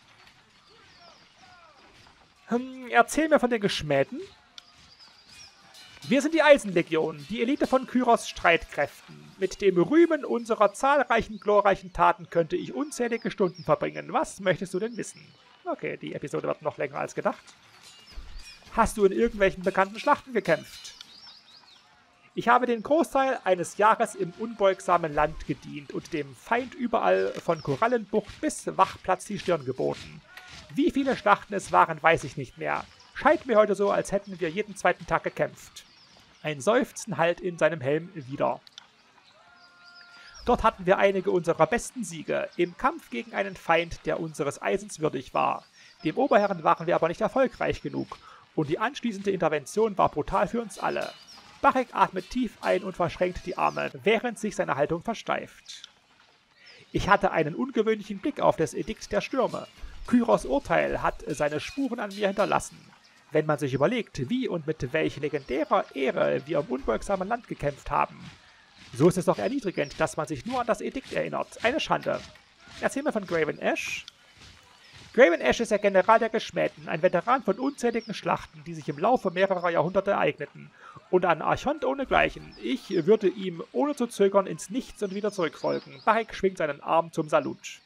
Erzähl mir von den Geschmähten. Wir sind die Eisenlegion, die Elite von Kyros Streitkräften. Mit dem Rühmen unserer zahlreichen glorreichen Taten könnte ich unzählige Stunden verbringen. Was möchtest du denn wissen? Okay, die Episode wird noch länger als gedacht. Hast du in irgendwelchen bekannten Schlachten gekämpft? Ich habe den Großteil eines Jahres im unbeugsamen Land gedient und dem Feind überall von Korallenbucht bis Wachplatz die Stirn geboten. Wie viele Schlachten es waren, weiß ich nicht mehr. Scheint mir heute so, als hätten wir jeden zweiten Tag gekämpft. Ein Seufzen hallt in seinem Helm wieder. Dort hatten wir einige unserer besten Siege im Kampf gegen einen Feind, der unseres Eisens würdig war. Dem Oberherren waren wir aber nicht erfolgreich genug und die anschließende Intervention war brutal für uns alle. Bacchic atmet tief ein und verschränkt die Arme, während sich seine Haltung versteift. Ich hatte einen ungewöhnlichen Blick auf das Edikt der Stürme. Kyros Urteil hat seine Spuren an mir hinterlassen. Wenn man sich überlegt, wie und mit welch legendärer Ehre wir im unbeugsamen Land gekämpft haben, so ist es doch erniedrigend, dass man sich nur an das Edikt erinnert. Eine Schande. Erzähl mir von Graven Ash. Graven Ash ist der General der Geschmähten, ein Veteran von unzähligen Schlachten, die sich im Laufe mehrerer Jahrhunderte ereigneten. Und ein Archont ohnegleichen. Ich würde ihm ohne zu zögern ins Nichts und wieder zurückfolgen. Bacchic schwingt seinen Arm zum Salut.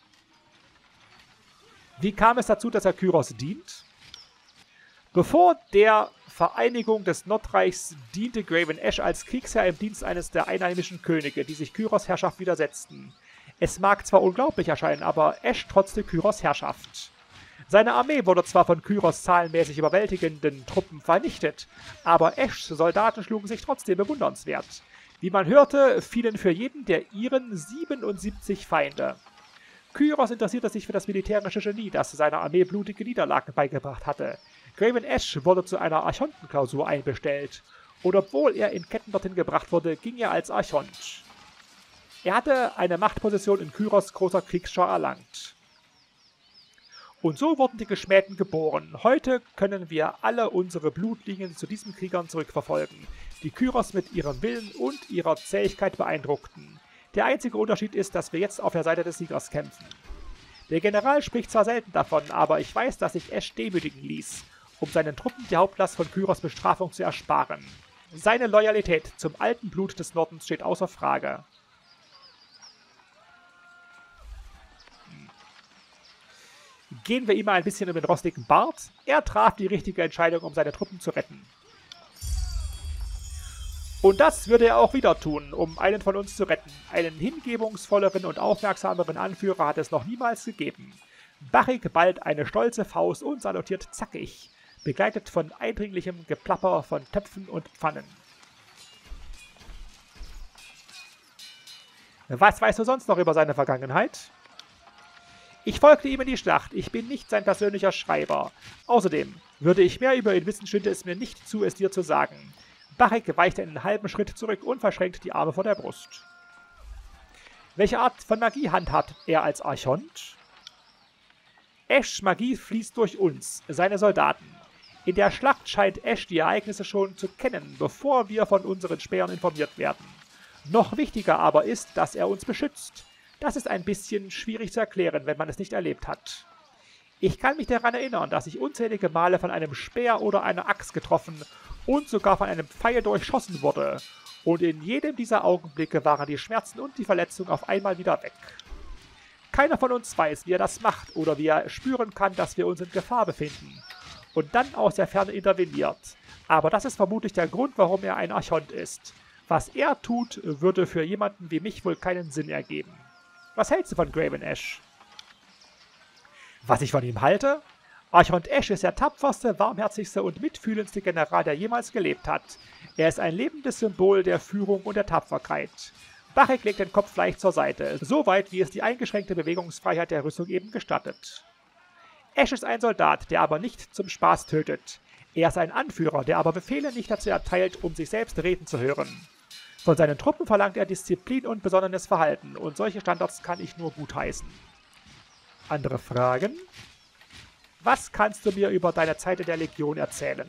Wie kam es dazu, dass er Kyros dient? Bevor der Vereinigung des Nordreichs diente Graven Ash als Kriegsherr im Dienst eines der einheimischen Könige, die sich Kyros Herrschaft widersetzten. Es mag zwar unglaublich erscheinen, aber Ash trotzte Kyros Herrschaft. Seine Armee wurde zwar von Kyros zahlenmäßig überwältigenden Truppen vernichtet, aber Ashs Soldaten schlugen sich trotzdem bewundernswert. Wie man hörte, fielen für jeden der ihren 77 Feinde. Kyros interessierte sich für das militärische Genie, das seiner Armee blutige Niederlagen beigebracht hatte. Graven Ash wurde zu einer Archontenklausur einbestellt, und obwohl er in Ketten dorthin gebracht wurde, ging er als Archont. Er hatte eine Machtposition in Kyros großer Kriegsschau erlangt. Und so wurden die Geschmähten geboren. Heute können wir alle unsere Blutlinien zu diesen Kriegern zurückverfolgen, die Kyros mit ihrem Willen und ihrer Zähigkeit beeindruckten. Der einzige Unterschied ist, dass wir jetzt auf der Seite des Siegers kämpfen. Der General spricht zwar selten davon, aber ich weiß, dass sich Ash demütigen ließ, um seinen Truppen die Hauptlast von Kyros Bestrafung zu ersparen. Seine Loyalität zum alten Blut des Nordens steht außer Frage. Gehen wir ihm mal ein bisschen um den rostigen Bart. Er traf die richtige Entscheidung, um seine Truppen zu retten. Und das würde er auch wieder tun, um einen von uns zu retten. Einen hingebungsvolleren und aufmerksameren Anführer hat es noch niemals gegeben. Bacchic ballt eine stolze Faust und salutiert zackig, begleitet von eindringlichem Geplapper von Töpfen und Pfannen. Was weißt du sonst noch über seine Vergangenheit? Ich folgte ihm in die Schlacht, ich bin nicht sein persönlicher Schreiber. Außerdem, würde ich mehr über ihn wissen, stünde es mir nicht zu, es dir zu sagen. Bacchic weicht einen halben Schritt zurück und verschränkt die Arme vor der Brust. Welche Art von Magie handhabt er als Archont? Ashs Magie fließt durch uns, seine Soldaten. In der Schlacht scheint Ash die Ereignisse schon zu kennen, bevor wir von unseren Spähern informiert werden. Noch wichtiger aber ist, dass er uns beschützt. Das ist ein bisschen schwierig zu erklären, wenn man es nicht erlebt hat. Ich kann mich daran erinnern, dass ich unzählige Male von einem Speer oder einer Axt getroffen und sogar von einem Pfeil durchschossen wurde. Und in jedem dieser Augenblicke waren die Schmerzen und die Verletzung auf einmal wieder weg. Keiner von uns weiß, wie er das macht oder wie er spüren kann, dass wir uns in Gefahr befinden. Und dann aus der Ferne interveniert. Aber das ist vermutlich der Grund, warum er ein Archont ist. Was er tut, würde für jemanden wie mich wohl keinen Sinn ergeben. Was hältst du von Graven Ash? Was ich von ihm halte? Archont Ash ist der tapferste, warmherzigste und mitfühlendste General, der jemals gelebt hat. Er ist ein lebendes Symbol der Führung und der Tapferkeit. Bacchic legt den Kopf leicht zur Seite, so weit, wie es die eingeschränkte Bewegungsfreiheit der Rüstung eben gestattet. Ash ist ein Soldat, der aber nicht zum Spaß tötet. Er ist ein Anführer, der aber Befehle nicht dazu erteilt, um sich selbst reden zu hören. Von seinen Truppen verlangt er Disziplin und besonnenes Verhalten, und solche Standards kann ich nur gutheißen. Andere Fragen? Was kannst du mir über deine Zeit in der Legion erzählen?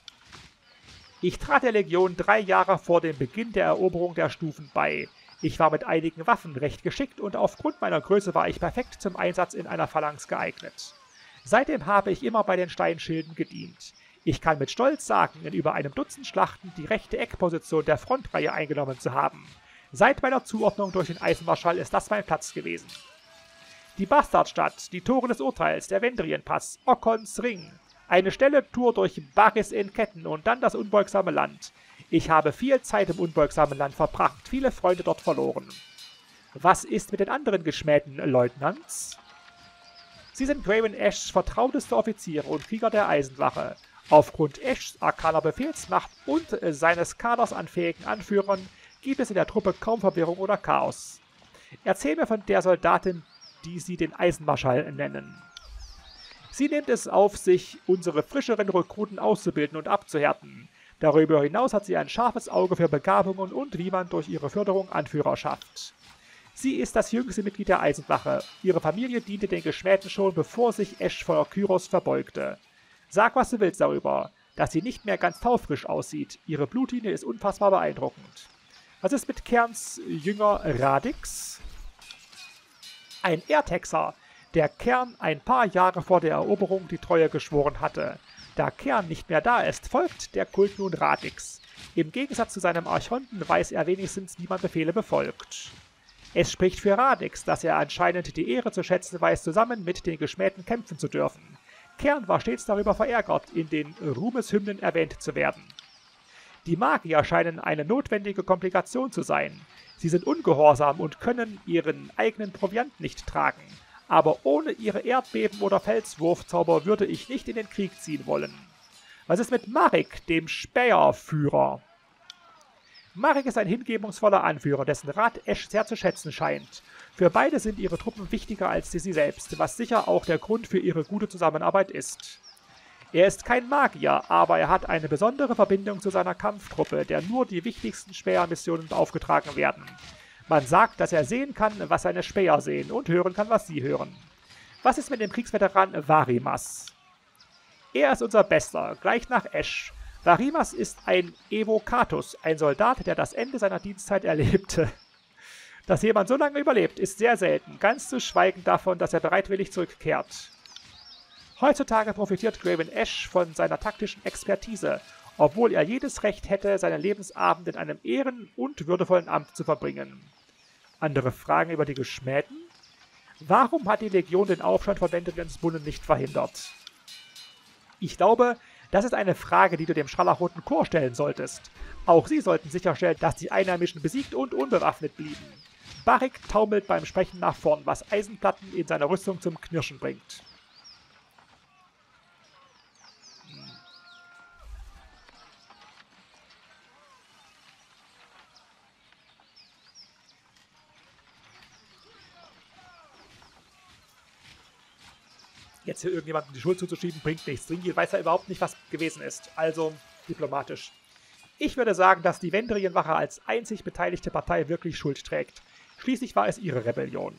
Ich trat der Legion 3 Jahre vor dem Beginn der Eroberung der Stufen bei. Ich war mit einigen Waffen recht geschickt und aufgrund meiner Größe war ich perfekt zum Einsatz in einer Phalanx geeignet. Seitdem habe ich immer bei den Steinschilden gedient. Ich kann mit Stolz sagen, in über einem Dutzend Schlachten die rechte Eckposition der Frontreihe eingenommen zu haben. Seit meiner Zuordnung durch den Eisenmarschall ist das mein Platz gewesen. Die Bastardstadt, die Tore des Urteils, der Vendrienpass, Okkons Ring, eine schnelle Tour durch Baris in Ketten und dann das unbeugsame Land. Ich habe viel Zeit im unbeugsamen Land verbracht, viele Freunde dort verloren. Was ist mit den anderen geschmähten Leutnants? Sie sind Graven Ashs vertrauteste Offiziere und Krieger der Eisenwache. Aufgrund Ashs arkaner Befehlsmacht und seines Kaders an fähigen Anführern gibt es in der Truppe kaum Verwirrung oder Chaos. Erzähl mir von der Soldatin, die Sie den Eisenmarschall nennen. Sie nimmt es auf sich, unsere frischeren Rekruten auszubilden und abzuhärten. Darüber hinaus hat sie ein scharfes Auge für Begabungen und wie man durch ihre Förderung Anführer schafft. Sie ist das jüngste Mitglied der Eisenwache. Ihre Familie diente den Geschmähten schon, bevor sich Ash vor Kyros verbeugte. Sag, was du willst darüber, dass sie nicht mehr ganz taufrisch aussieht. Ihre Blutlinie ist unfassbar beeindruckend. Was ist mit Kerns Jünger Radix? Ein Erdhexer, der Kern ein paar Jahre vor der Eroberung die Treue geschworen hatte. Da Kern nicht mehr da ist, folgt der Kult nun Radix. Im Gegensatz zu seinem Archonten weiß er wenigstens, wie man Befehle befolgt. Es spricht für Radix, dass er anscheinend die Ehre zu schätzen weiß, zusammen mit den Geschmähten kämpfen zu dürfen. Kern war stets darüber verärgert, in den Ruhmeshymnen erwähnt zu werden. Die Magier scheinen eine notwendige Komplikation zu sein. Sie sind ungehorsam und können ihren eigenen Proviant nicht tragen. Aber ohne ihre Erdbeben- oder Felswurfzauber würde ich nicht in den Krieg ziehen wollen. Was ist mit Marek, dem Späherführer? Marek ist ein hingebungsvoller Anführer, dessen Rat Ash sehr zu schätzen scheint. Für beide sind ihre Truppen wichtiger als sie selbst, was sicher auch der Grund für ihre gute Zusammenarbeit ist. Er ist kein Magier, aber er hat eine besondere Verbindung zu seiner Kampftruppe, der nur die wichtigsten Spähermissionen aufgetragen werden. Man sagt, dass er sehen kann, was seine Späher sehen und hören kann, was sie hören. Was ist mit dem Kriegsveteran Varimas? Er ist unser Bester, gleich nach Ash. Varimas ist ein Evocatus, ein Soldat, der das Ende seiner Dienstzeit erlebte. Dass jemand so lange überlebt, ist sehr selten, ganz zu schweigen davon, dass er bereitwillig zurückkehrt. Heutzutage profitiert Graven Ash von seiner taktischen Expertise, obwohl er jedes Recht hätte, seinen Lebensabend in einem ehren- und würdevollen Amt zu verbringen. Andere Fragen über die Geschmähten? Warum hat die Legion den Aufstand von Vendrians-Bullen nicht verhindert? Ich glaube, das ist eine Frage, die du dem Scharlachroten Chor stellen solltest. Auch sie sollten sicherstellen, dass die Einheimischen besiegt und unbewaffnet blieben. Barik taumelt beim Sprechen nach vorn, was Eisenplatten in seiner Rüstung zum Knirschen bringt. Jetzt hier irgendjemandem die Schuld zuzuschieben, bringt nichts. Dringil weiß ja überhaupt nicht, was gewesen ist. Also diplomatisch. Ich würde sagen, dass die Vendrienwache als einzig beteiligte Partei wirklich Schuld trägt. Schließlich war es ihre Rebellion.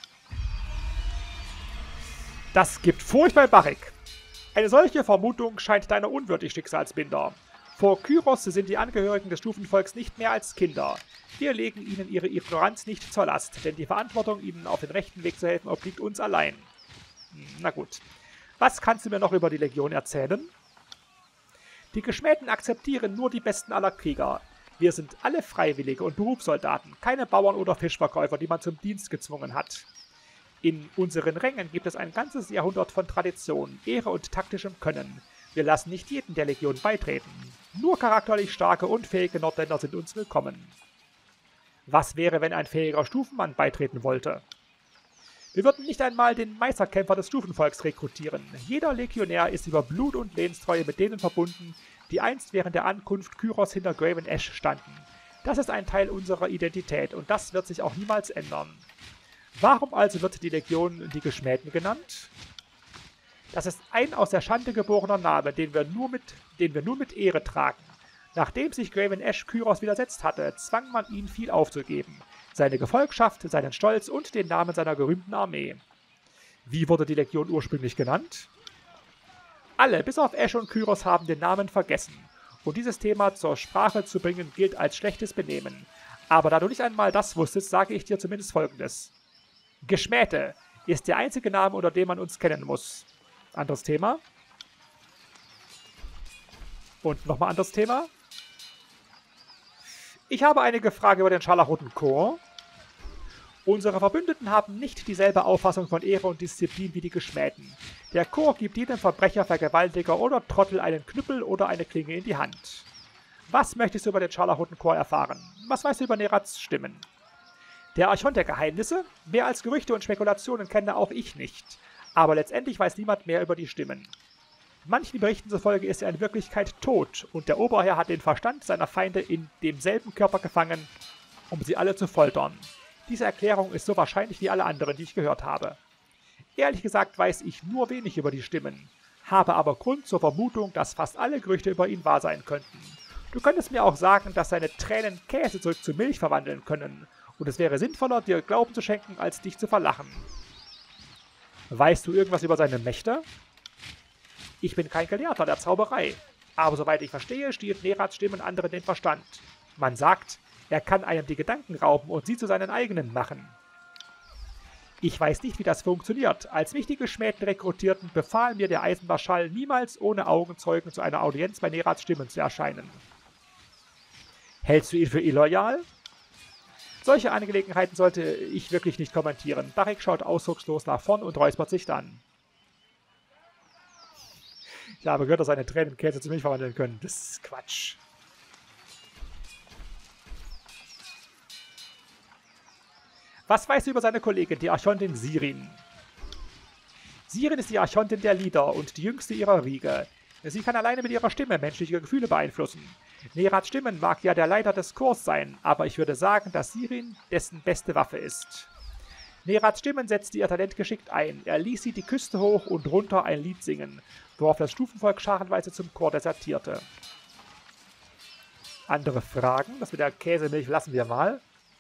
Das gibt Furcht bei Barik. Eine solche Vermutung scheint deiner unwürdig, Schicksalsbinder. Vor Kyros sind die Angehörigen des Stufenvolks nicht mehr als Kinder. Wir legen ihnen ihre Ignoranz nicht zur Last, denn die Verantwortung, ihnen auf den rechten Weg zu helfen, obliegt uns allein. Na gut. Was kannst du mir noch über die Legion erzählen? Die Geschmähten akzeptieren nur die besten aller Krieger. Wir sind alle Freiwillige und Berufssoldaten, keine Bauern oder Fischverkäufer, die man zum Dienst gezwungen hat. In unseren Rängen gibt es ein ganzes Jahrhundert von Tradition, Ehre und taktischem Können. Wir lassen nicht jeden der Legion beitreten. Nur charakterlich starke und fähige Nordländer sind uns willkommen. Was wäre, wenn ein fähiger Stufenmann beitreten wollte? Wir würden nicht einmal den Meisterkämpfer des Stufenvolks rekrutieren. Jeder Legionär ist über Blut und Lehnstreue mit denen verbunden, die einst während der Ankunft Kyros hinter Graven Ash standen. Das ist ein Teil unserer Identität und das wird sich auch niemals ändern. Warum also wird die Legion die Geschmähten genannt? Das ist ein aus der Schande geborener Name, den wir nur mit Ehre tragen. Nachdem sich Graven Ash Kyros widersetzt hatte, zwang man ihn viel aufzugeben. Seine Gefolgschaft, seinen Stolz und den Namen seiner gerühmten Armee. Wie wurde die Legion ursprünglich genannt? Alle, bis auf Ash und Kyros, haben den Namen vergessen. Und dieses Thema zur Sprache zu bringen, gilt als schlechtes Benehmen. Aber da du nicht einmal das wusstest, sage ich dir zumindest Folgendes. Geschmähte ist der einzige Name, unter dem man uns kennen muss. Anderes Thema. Und nochmal anderes Thema. Ich habe einige Fragen über den Scharlachroten Chor. Unsere Verbündeten haben nicht dieselbe Auffassung von Ehre und Disziplin wie die Geschmähten. Der Chor gibt jedem Verbrecher, Vergewaltiger oder Trottel einen Knüppel oder eine Klinge in die Hand. Was möchtest du über den Scharlachroten Chor erfahren? Was weißt du über Nerats Stimmen? Der Archont der Geheimnisse? Mehr als Gerüchte und Spekulationen kenne auch ich nicht. Aber letztendlich weiß niemand mehr über die Stimmen. Manchen Berichten zufolge ist er in Wirklichkeit tot und der Oberherr hat den Verstand seiner Feinde in demselben Körper gefangen, um sie alle zu foltern. Diese Erklärung ist so wahrscheinlich wie alle anderen, die ich gehört habe. Ehrlich gesagt weiß ich nur wenig über die Stimmen, habe aber Grund zur Vermutung, dass fast alle Gerüchte über ihn wahr sein könnten. Du könntest mir auch sagen, dass seine Tränen Käse zurück zu Milch verwandeln können, und es wäre sinnvoller, dir Glauben zu schenken, als dich zu verlachen. Weißt du irgendwas über seine Mächte? Ich bin kein Gelehrter der Zauberei, aber soweit ich verstehe, stiehlt Nerats Stimmen anderen den Verstand. Man sagt, er kann einem die Gedanken rauben und sie zu seinen eigenen machen. Ich weiß nicht, wie das funktioniert. Als mich die Geschmähten rekrutierten, befahl mir der Eisenmarschall, niemals ohne Augenzeugen zu einer Audienz bei Nerats Stimmen zu erscheinen. Hältst du ihn für illoyal? Solche Angelegenheiten sollte ich wirklich nicht kommentieren. Barrick schaut ausdruckslos nach vorn und räuspert sich dann. Ich habe gehört, dass seine Tränen Käse zu Milch verwandeln können. Das ist Quatsch. Was weißt du über seine Kollegin, die Archontin Sirin? Sirin ist die Archontin der Lieder und die jüngste ihrer Riege. Sie kann alleine mit ihrer Stimme menschliche Gefühle beeinflussen. Nerats Stimmen mag ja der Leiter des Chors sein, aber ich würde sagen, dass Sirin dessen beste Waffe ist. Nerats Stimmen setzte ihr Talent geschickt ein. Er ließ sie die Küste hoch und runter ein Lied singen, worauf das Stufenvolk scharenweise zum Chor desertierte. Andere Fragen? Das mit der Käsemilch lassen wir mal.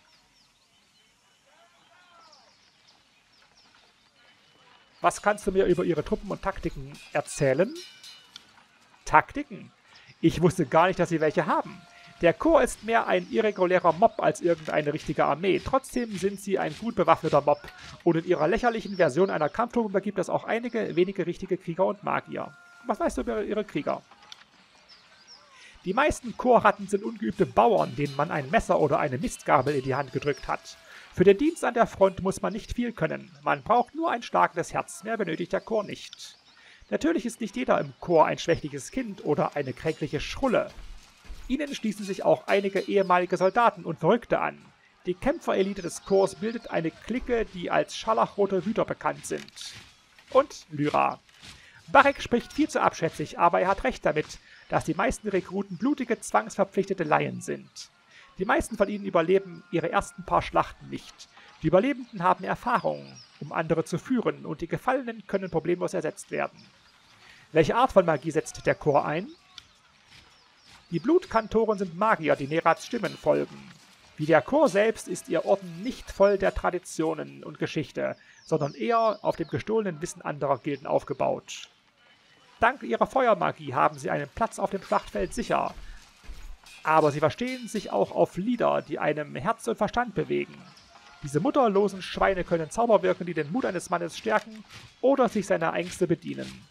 Was kannst du mir über ihre Truppen und Taktiken erzählen? Taktiken? Ich wusste gar nicht, dass sie welche haben. Der Chor ist mehr ein irregulärer Mob als irgendeine richtige Armee. Trotzdem sind sie ein gut bewaffneter Mob. Und in ihrer lächerlichen Version einer Kampftruppe gibt es auch einige wenige richtige Krieger und Magier. Was weißt du über ihre Krieger? Die meisten Chorratten sind ungeübte Bauern, denen man ein Messer oder eine Mistgabel in die Hand gedrückt hat. Für den Dienst an der Front muss man nicht viel können. Man braucht nur ein starkes Herz, mehr benötigt der Chor nicht. Natürlich ist nicht jeder im Chor ein schwächliches Kind oder eine kränkliche Schrulle. Ihnen schließen sich auch einige ehemalige Soldaten und Verrückte an. Die Kämpferelite des Chors bildet eine Clique, die als scharlachrote Hüter bekannt sind. Und Lyra. Barrick spricht viel zu abschätzig, aber er hat recht damit, dass die meisten Rekruten blutige, zwangsverpflichtete Laien sind. Die meisten von ihnen überleben ihre ersten paar Schlachten nicht. Die Überlebenden haben Erfahrung, um andere zu führen, und die Gefallenen können problemlos ersetzt werden. Welche Art von Magie setzt der Chor ein? Die Blutkantoren sind Magier, die Nerats Stimmen folgen. Wie der Chor selbst ist ihr Orden nicht voll der Traditionen und Geschichte, sondern eher auf dem gestohlenen Wissen anderer Gilden aufgebaut. Dank ihrer Feuermagie haben sie einen Platz auf dem Schlachtfeld sicher, aber sie verstehen sich auch auf Lieder, die einem Herz und Verstand bewegen. Diese mutterlosen Schweine können Zauber wirken, die den Mut eines Mannes stärken oder sich seiner Ängste bedienen.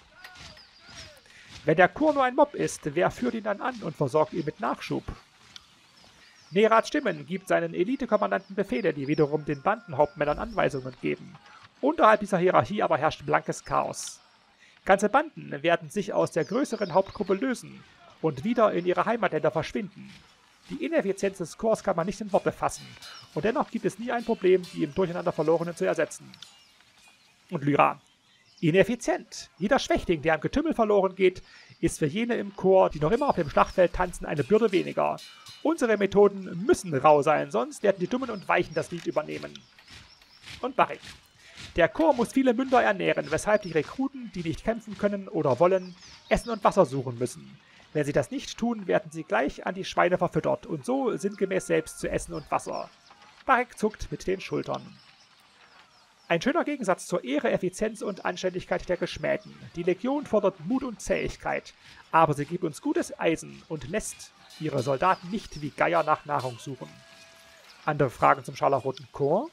Wenn der Chor nur ein Mob ist, wer führt ihn dann an und versorgt ihn mit Nachschub? Nerats Stimmen gibt seinen Elitekommandanten Befehle, die wiederum den Bandenhauptmännern Anweisungen geben. Unterhalb dieser Hierarchie aber herrscht blankes Chaos. Ganze Banden werden sich aus der größeren Hauptgruppe lösen und wieder in ihre Heimatländer verschwinden. Die Ineffizienz des Chors kann man nicht in Worte fassen, und dennoch gibt es nie ein Problem, die im Durcheinander Verlorenen zu ersetzen. Und Lyra. Ineffizient. Jeder Schwächling, der im Getümmel verloren geht, ist für jene im Chor, die noch immer auf dem Schlachtfeld tanzen, eine Bürde weniger. Unsere Methoden müssen rau sein, sonst werden die Dummen und Weichen das Lied übernehmen. Und Barrick. Der Chor muss viele Münder ernähren, weshalb die Rekruten, die nicht kämpfen können oder wollen, Essen und Wasser suchen müssen. Wenn sie das nicht tun, werden sie gleich an die Schweine verfüttert und so sinngemäß selbst zu Essen und Wasser. Barrick zuckt mit den Schultern. Ein schöner Gegensatz zur Ehre, Effizienz und Anständigkeit der Geschmähten. Die Legion fordert Mut und Zähigkeit, aber sie gibt uns gutes Eisen und lässt ihre Soldaten nicht wie Geier nach Nahrung suchen. Andere Fragen zum Scharlachroten Chor?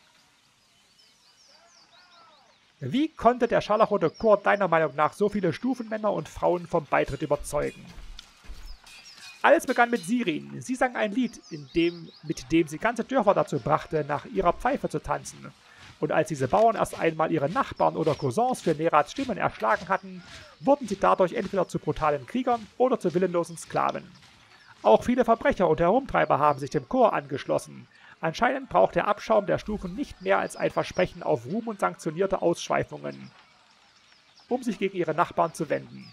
Wie konnte der Scharlachrote Chor deiner Meinung nach so viele Stufenmänner und Frauen vom Beitritt überzeugen? Alles begann mit Sirin. Sie sang ein Lied, mit dem sie ganze Dörfer dazu brachte, nach ihrer Pfeife zu tanzen. Und als diese Bauern erst einmal ihre Nachbarn oder Cousins für Nerats Stimmen erschlagen hatten, wurden sie dadurch entweder zu brutalen Kriegern oder zu willenlosen Sklaven. Auch viele Verbrecher und Herumtreiber haben sich dem Chor angeschlossen. Anscheinend braucht der Abschaum der Stufen nicht mehr als ein Versprechen auf Ruhm und sanktionierte Ausschweifungen, um sich gegen ihre Nachbarn zu wenden.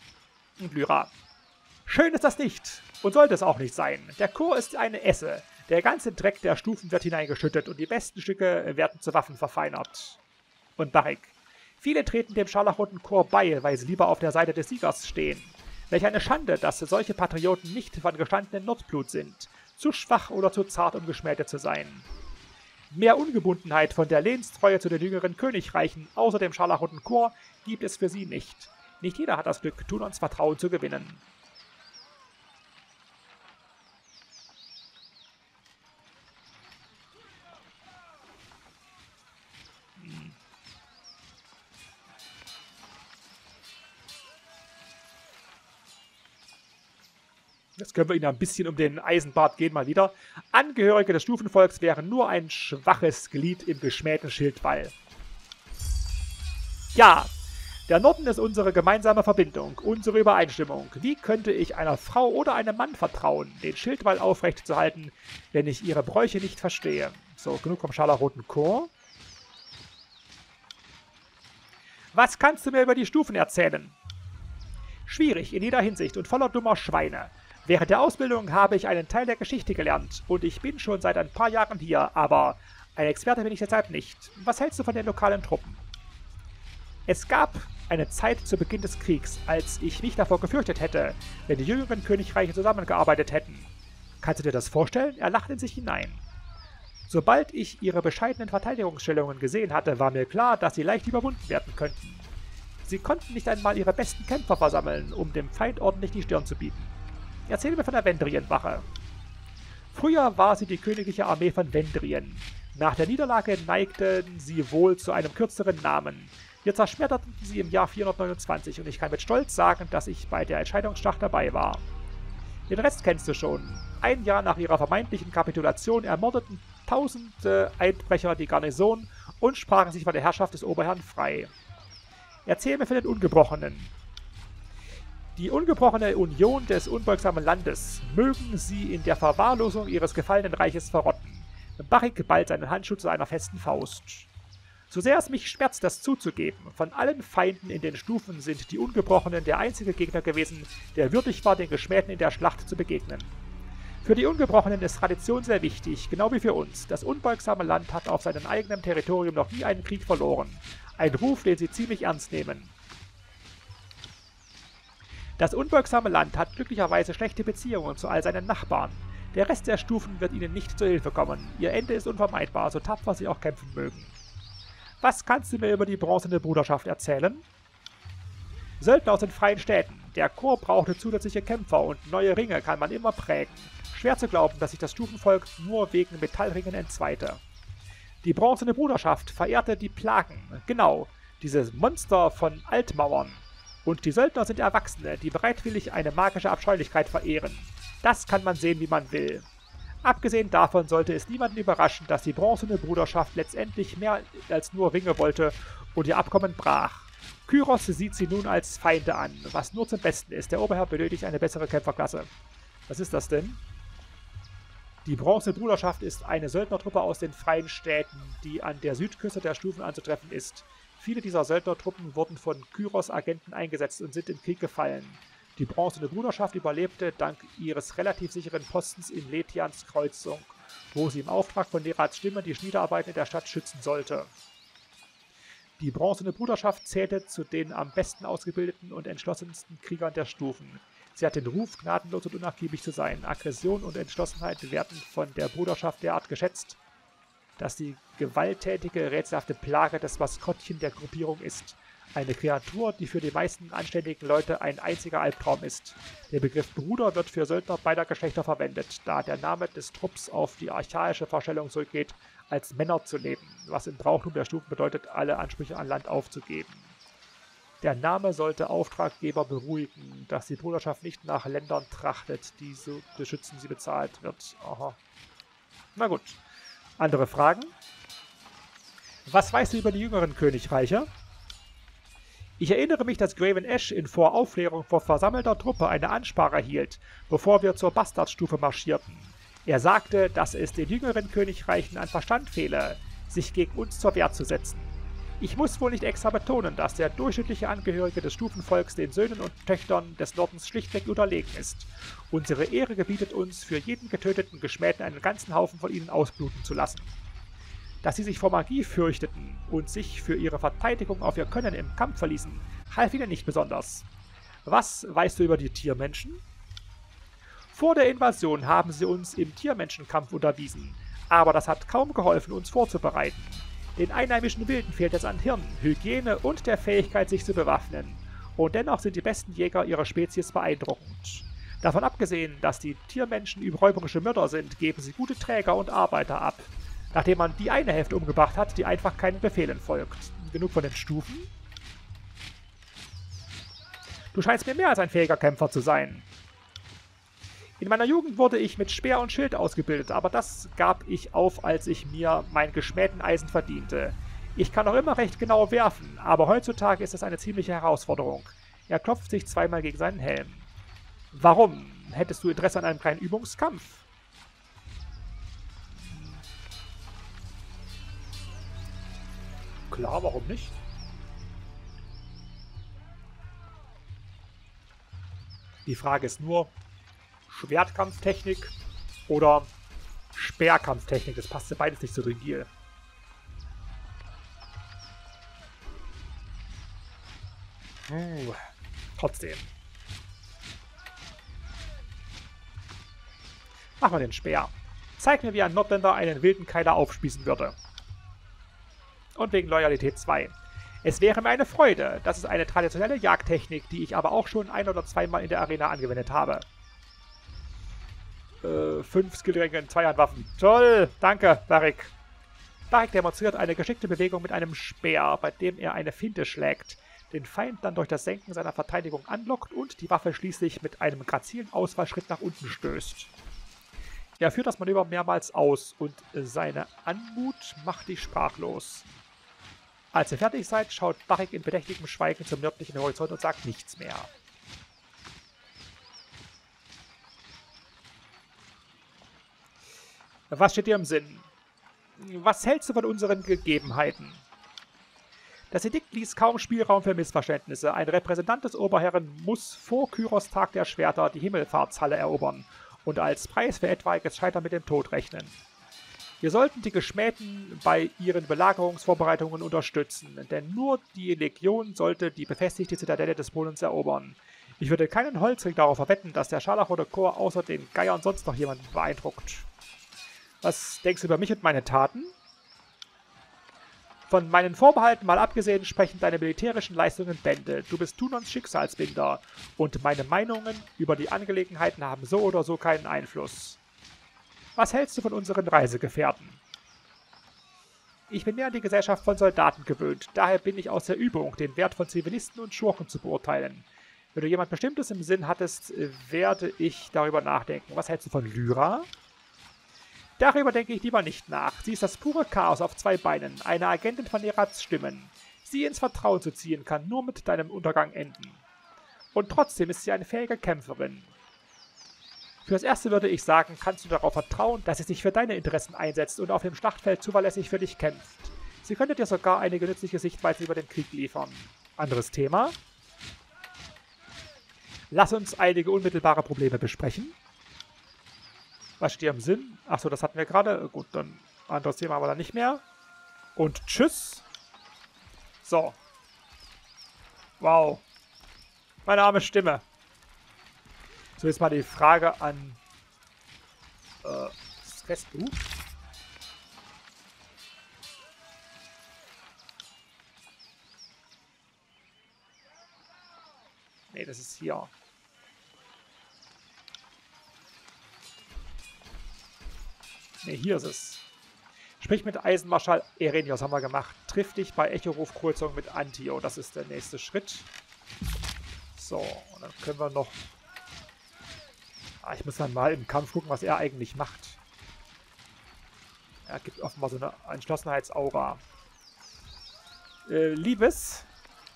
Und Lyra. Schön ist das nicht und sollte es auch nicht sein. Der Chor ist eine Esse, Der ganze Dreck der Stufen wird hineingeschüttet und die besten Stücke werden zu Waffen verfeinert. Und Barik. Viele treten dem Scharlachroten Chor bei, weil sie lieber auf der Seite des Siegers stehen. Welch eine Schande, dass solche Patrioten nicht von gestandenen Nordblut sind, zu schwach oder zu zart, um Geschmähte zu sein. Mehr Ungebundenheit von der Lehnstreue zu den jüngeren Königreichen außer dem Scharlachroten Chor gibt es für sie nicht. Nicht jeder hat das Glück, Tunons Vertrauen zu gewinnen. Jetzt können wir ihn ein bisschen um den Eisenbart gehen mal wieder. Angehörige des Stufenvolks wären nur ein schwaches Glied im geschmähten Schildwall. Ja, der Norden ist unsere gemeinsame Verbindung, unsere Übereinstimmung. Wie könnte ich einer Frau oder einem Mann vertrauen, den Schildwall aufrechtzuerhalten, wenn ich ihre Bräuche nicht verstehe? So, genug vom Scharlachroten Chor. Was kannst du mir über die Stufen erzählen? Schwierig in jeder Hinsicht und voller dummer Schweine. Während der Ausbildung habe ich einen Teil der Geschichte gelernt und ich bin schon seit ein paar Jahren hier, aber ein Experte bin ich deshalb nicht. Was hältst du von den lokalen Truppen? Es gab eine Zeit zu Beginn des Kriegs, als ich mich davor gefürchtet hätte, wenn die jüngeren Königreiche zusammengearbeitet hätten. Kannst du dir das vorstellen? Er lachte in sich hinein. Sobald ich ihre bescheidenen Verteidigungsstellungen gesehen hatte, war mir klar, dass sie leicht überwunden werden könnten. Sie konnten nicht einmal ihre besten Kämpfer versammeln, um dem Feind ordentlich die Stirn zu bieten. Erzähl mir von der Vendrienwache. Früher war sie die königliche Armee von Vendrien. Nach der Niederlage neigten sie wohl zu einem kürzeren Namen. Wir zerschmetterten sie im Jahr 429 und ich kann mit Stolz sagen, dass ich bei der Entscheidungsschlacht dabei war. Den Rest kennst du schon. Ein Jahr nach ihrer vermeintlichen Kapitulation ermordeten tausende Einbrecher die Garnison und sprachen sich von der Herrschaft des Oberherrn frei. Erzähl mir von den Ungebrochenen. Die ungebrochene Union des unbeugsamen Landes, mögen sie in der Verwahrlosung ihres gefallenen Reiches verrotten. Barik ballt seinen Handschuh zu einer festen Faust. So sehr es mich schmerzt, das zuzugeben, von allen Feinden in den Stufen sind die Ungebrochenen der einzige Gegner gewesen, der würdig war, den Geschmähten in der Schlacht zu begegnen. Für die Ungebrochenen ist Tradition sehr wichtig, genau wie für uns. Das unbeugsame Land hat auf seinem eigenen Territorium noch nie einen Krieg verloren. Ein Ruf, den sie ziemlich ernst nehmen. Das unbeugsame Land hat glücklicherweise schlechte Beziehungen zu all seinen Nachbarn. Der Rest der Stufen wird ihnen nicht zur Hilfe kommen. Ihr Ende ist unvermeidbar, so tapfer sie auch kämpfen mögen. Was kannst du mir über die bronzene Bruderschaft erzählen? Söldner aus den freien Städten. Der Chor brauchte zusätzliche Kämpfer und neue Ringe kann man immer prägen. Schwer zu glauben, dass sich das Stufenvolk nur wegen Metallringen entzweite. Die bronzene Bruderschaft verehrte die Plagen. Genau, dieses Monster von Altmauern. Und die Söldner sind Erwachsene, die bereitwillig eine magische Abscheulichkeit verehren. Das kann man sehen, wie man will. Abgesehen davon sollte es niemanden überraschen, dass die bronzene Bruderschaft letztendlich mehr als nur Ringe wollte und ihr Abkommen brach. Kyros sieht sie nun als Feinde an, was nur zum Besten ist. Der Oberherr benötigt eine bessere Kämpferklasse. Was ist das denn? Die bronzene Bruderschaft ist eine Söldnertruppe aus den freien Städten, die an der Südküste der Stufen anzutreffen ist. Viele dieser Söldnertruppen wurden von Kyros Agenten eingesetzt und sind im Krieg gefallen. Die bronzene Bruderschaft überlebte dank ihres relativ sicheren Postens in Letians Kreuzung, wo sie im Auftrag von Nerats Stimme die Schmiedearbeiten in der Stadt schützen sollte. Die bronzene Bruderschaft zählte zu den am besten ausgebildeten und entschlossensten Kriegern der Stufen. Sie hat den Ruf, gnadenlos und unnachgiebig zu sein. Aggression und Entschlossenheit werden von der Bruderschaft derart geschätzt, dass die gewalttätige, rätselhafte Plage das Maskottchen der Gruppierung ist. Eine Kreatur, die für die meisten anständigen Leute ein einziger Albtraum ist. Der Begriff Bruder wird für Söldner beider Geschlechter verwendet, da der Name des Trupps auf die archaische Vorstellung zurückgeht, als Männer zu leben, was im Brauchtum der Stufen bedeutet, alle Ansprüche an Land aufzugeben. Der Name sollte Auftraggeber beruhigen, dass die Bruderschaft nicht nach Ländern trachtet, die so beschützen sie bezahlt wird. Aha. Na gut. Andere Fragen? Was weißt du über die jüngeren Königreiche? Ich erinnere mich, dass Graven Ash in Voraufklärung vor versammelter Truppe eine Ansprache hielt, bevor wir zur Bastardstufe marschierten. Er sagte, dass es den jüngeren Königreichen an Verstand fehle, sich gegen uns zur Wehr zu setzen. Ich muss wohl nicht extra betonen, dass der durchschnittliche Angehörige des Stufenvolks den Söhnen und Töchtern des Nordens schlichtweg überlegen ist. Unsere Ehre gebietet uns, für jeden getöteten Geschmähten einen ganzen Haufen von ihnen ausbluten zu lassen. Dass sie sich vor Magie fürchteten und sich für ihre Verteidigung auf ihr Können im Kampf verließen, half ihnen nicht besonders. Was weißt du über die Tiermenschen? Vor der Invasion haben sie uns im Tiermenschenkampf unterwiesen, aber das hat kaum geholfen, uns vorzubereiten. Den einheimischen Wilden fehlt es an Hirn, Hygiene und der Fähigkeit, sich zu bewaffnen. Und dennoch sind die besten Jäger ihrer Spezies beeindruckend. Davon abgesehen, dass die Tiermenschen überräuberische Mörder sind, geben sie gute Träger und Arbeiter ab. Nachdem man die eine Hälfte umgebracht hat, die einfach keinen Befehlen folgt. Genug von den Stufen? Du scheinst mir mehr als ein fähiger Kämpfer zu sein. In meiner Jugend wurde ich mit Speer und Schild ausgebildet, aber das gab ich auf, als ich mir meinen geschmähten Eisen verdiente. Ich kann noch immer recht genau werfen, aber heutzutage ist es eine ziemliche Herausforderung. Er klopft sich zweimal gegen seinen Helm. Warum? Hättest du Interesse an einem kleinen Übungskampf? Klar, warum nicht? Die Frage ist nur, Schwertkampftechnik oder Speerkampftechnik. Das passt ja beides nicht zu Drigil. Trotzdem. Mach mal den Speer. Zeig mir, wie ein Nordländer einen wilden Keiler aufspießen würde. Und wegen Loyalität 2. Es wäre mir eine Freude. Das ist eine traditionelle Jagdtechnik, die ich aber auch schon ein- oder zweimal in der Arena angewendet habe. 5 Skillränge in 2 Handwaffen. Toll! Danke, Barik. Barik demonstriert eine geschickte Bewegung mit einem Speer, bei dem er eine Finte schlägt, den Feind dann durch das Senken seiner Verteidigung anlockt und die Waffe schließlich mit einem grazilen Ausfallschritt nach unten stößt. Er führt das Manöver mehrmals aus und seine Anmut macht dich sprachlos. Als ihr fertig seid, schaut Barik in bedächtigem Schweigen zum nördlichen Horizont und sagt nichts mehr. Was steht dir im Sinn? Was hältst du von unseren Gegebenheiten? Das Edikt ließ kaum Spielraum für Missverständnisse. Ein Repräsentant des Oberherren muss vor Kyros Tag der Schwerter die Himmelfahrtshalle erobern und als Preis für etwaiges Scheitern mit dem Tod rechnen. Wir sollten die Geschmähten bei ihren Belagerungsvorbereitungen unterstützen, denn nur die Legion sollte die befestigte Zitadelle des Polens erobern. Ich würde keinen Holzring darauf verwetten, dass der scharlachrote Chor außer den Geiern sonst noch jemanden beeindruckt. Was denkst du über mich und meine Taten? Von meinen Vorbehalten mal abgesehen sprechen deine militärischen Leistungen Bände. Du bist Tunons Schicksalsbinder und meine Meinungen über die Angelegenheiten haben so oder so keinen Einfluss. Was hältst du von unseren Reisegefährten? Ich bin mehr an die Gesellschaft von Soldaten gewöhnt, daher bin ich aus der Übung, den Wert von Zivilisten und Schurken zu beurteilen. Wenn du jemand Bestimmtes im Sinn hattest, werde ich darüber nachdenken. Was hältst du von Lyra? Darüber denke ich lieber nicht nach. Sie ist das pure Chaos auf 2 Beinen, eine Agentin von Nerats Stimmen. Sie ins Vertrauen zu ziehen, kann nur mit deinem Untergang enden. Und trotzdem ist sie eine fähige Kämpferin. Fürs Erste würde ich sagen, kannst du darauf vertrauen, dass sie sich für deine Interessen einsetzt und auf dem Schlachtfeld zuverlässig für dich kämpft. Sie könnte dir sogar einige nützliche Sichtweisen über den Krieg liefern. Anderes Thema? Lass uns einige unmittelbare Probleme besprechen. Was steht dir im Sinn? Achso, das hatten wir gerade. Gut, dann anderes Thema aber dann nicht mehr. Und tschüss. So. Wow. Meine arme Stimme. So, jetzt mal die Frage an das Questbuch. Ne, das ist hier. Ne, hier ist es. Sprich mit Eisenmarschall Erenios, haben wir gemacht. Triff dich bei Echoruf-Kreuzung mit Antio. Das ist der nächste Schritt. So, und dann können wir noch... ich muss dann mal im Kampf gucken, was er eigentlich macht. Er gibt offenbar so eine Entschlossenheitsaura. Liebes.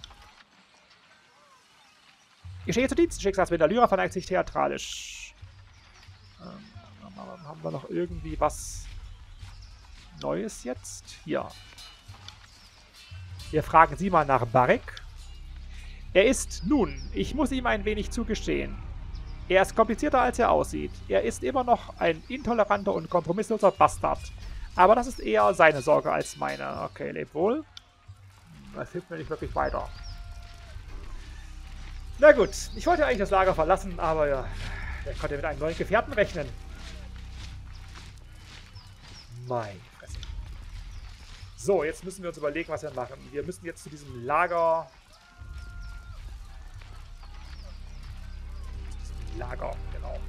Ich stehe zu Diensten, Schicksalswinder. Lyra verneigt sich theatralisch. Haben wir noch irgendwie was Neues jetzt? Hier. Wir fragen Sie mal nach Barek. Er ist, nun, ich muss ihm ein wenig zugestehen. Er ist komplizierter, als er aussieht. Er ist immer noch ein intoleranter und kompromissloser Bastard. Aber das ist eher seine Sorge als meine. Okay, leb wohl. Das hilft mir nicht wirklich weiter. Na gut, ich wollte eigentlich das Lager verlassen, aber ja, er konnte mit einem neuen Gefährten rechnen. Meine Fresse. So, jetzt müssen wir uns überlegen, was wir machen. Wir müssen jetzt zu diesem Lager... genau.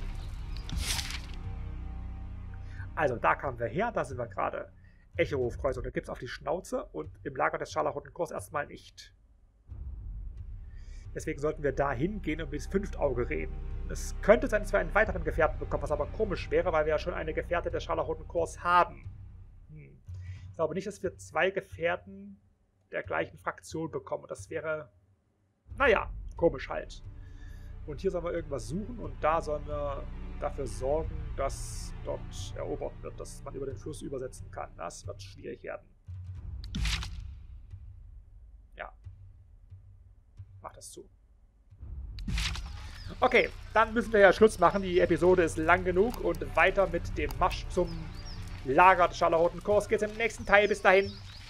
Also, da kamen wir her, da sind wir gerade. Echo-Kreuzung, da gibt es auf die Schnauze und im Lager des Scharlachroten Chors erstmal nicht. Deswegen sollten wir da hingehen und mit dem Fünftauge reden. Es könnte sein, dass wir einen weiteren Gefährten bekommen, was aber komisch wäre, weil wir ja schon eine Gefährte des Scharlachroten Chors haben. Ich glaube nicht, dass wir 2 Gefährten der gleichen Fraktion bekommen. Und das wäre, naja, komisch halt. Und hier sollen wir irgendwas suchen und da sollen wir dafür sorgen, dass dort erobert wird, dass man über den Fluss übersetzen kann. Das wird schwierig werden. Ja. Mach das zu. Okay, dann müssen wir ja Schluss machen. Die Episode ist lang genug und weiter mit dem Marsch zum Lager des Scharlachroten Chors geht's im nächsten Teil. Bis dahin.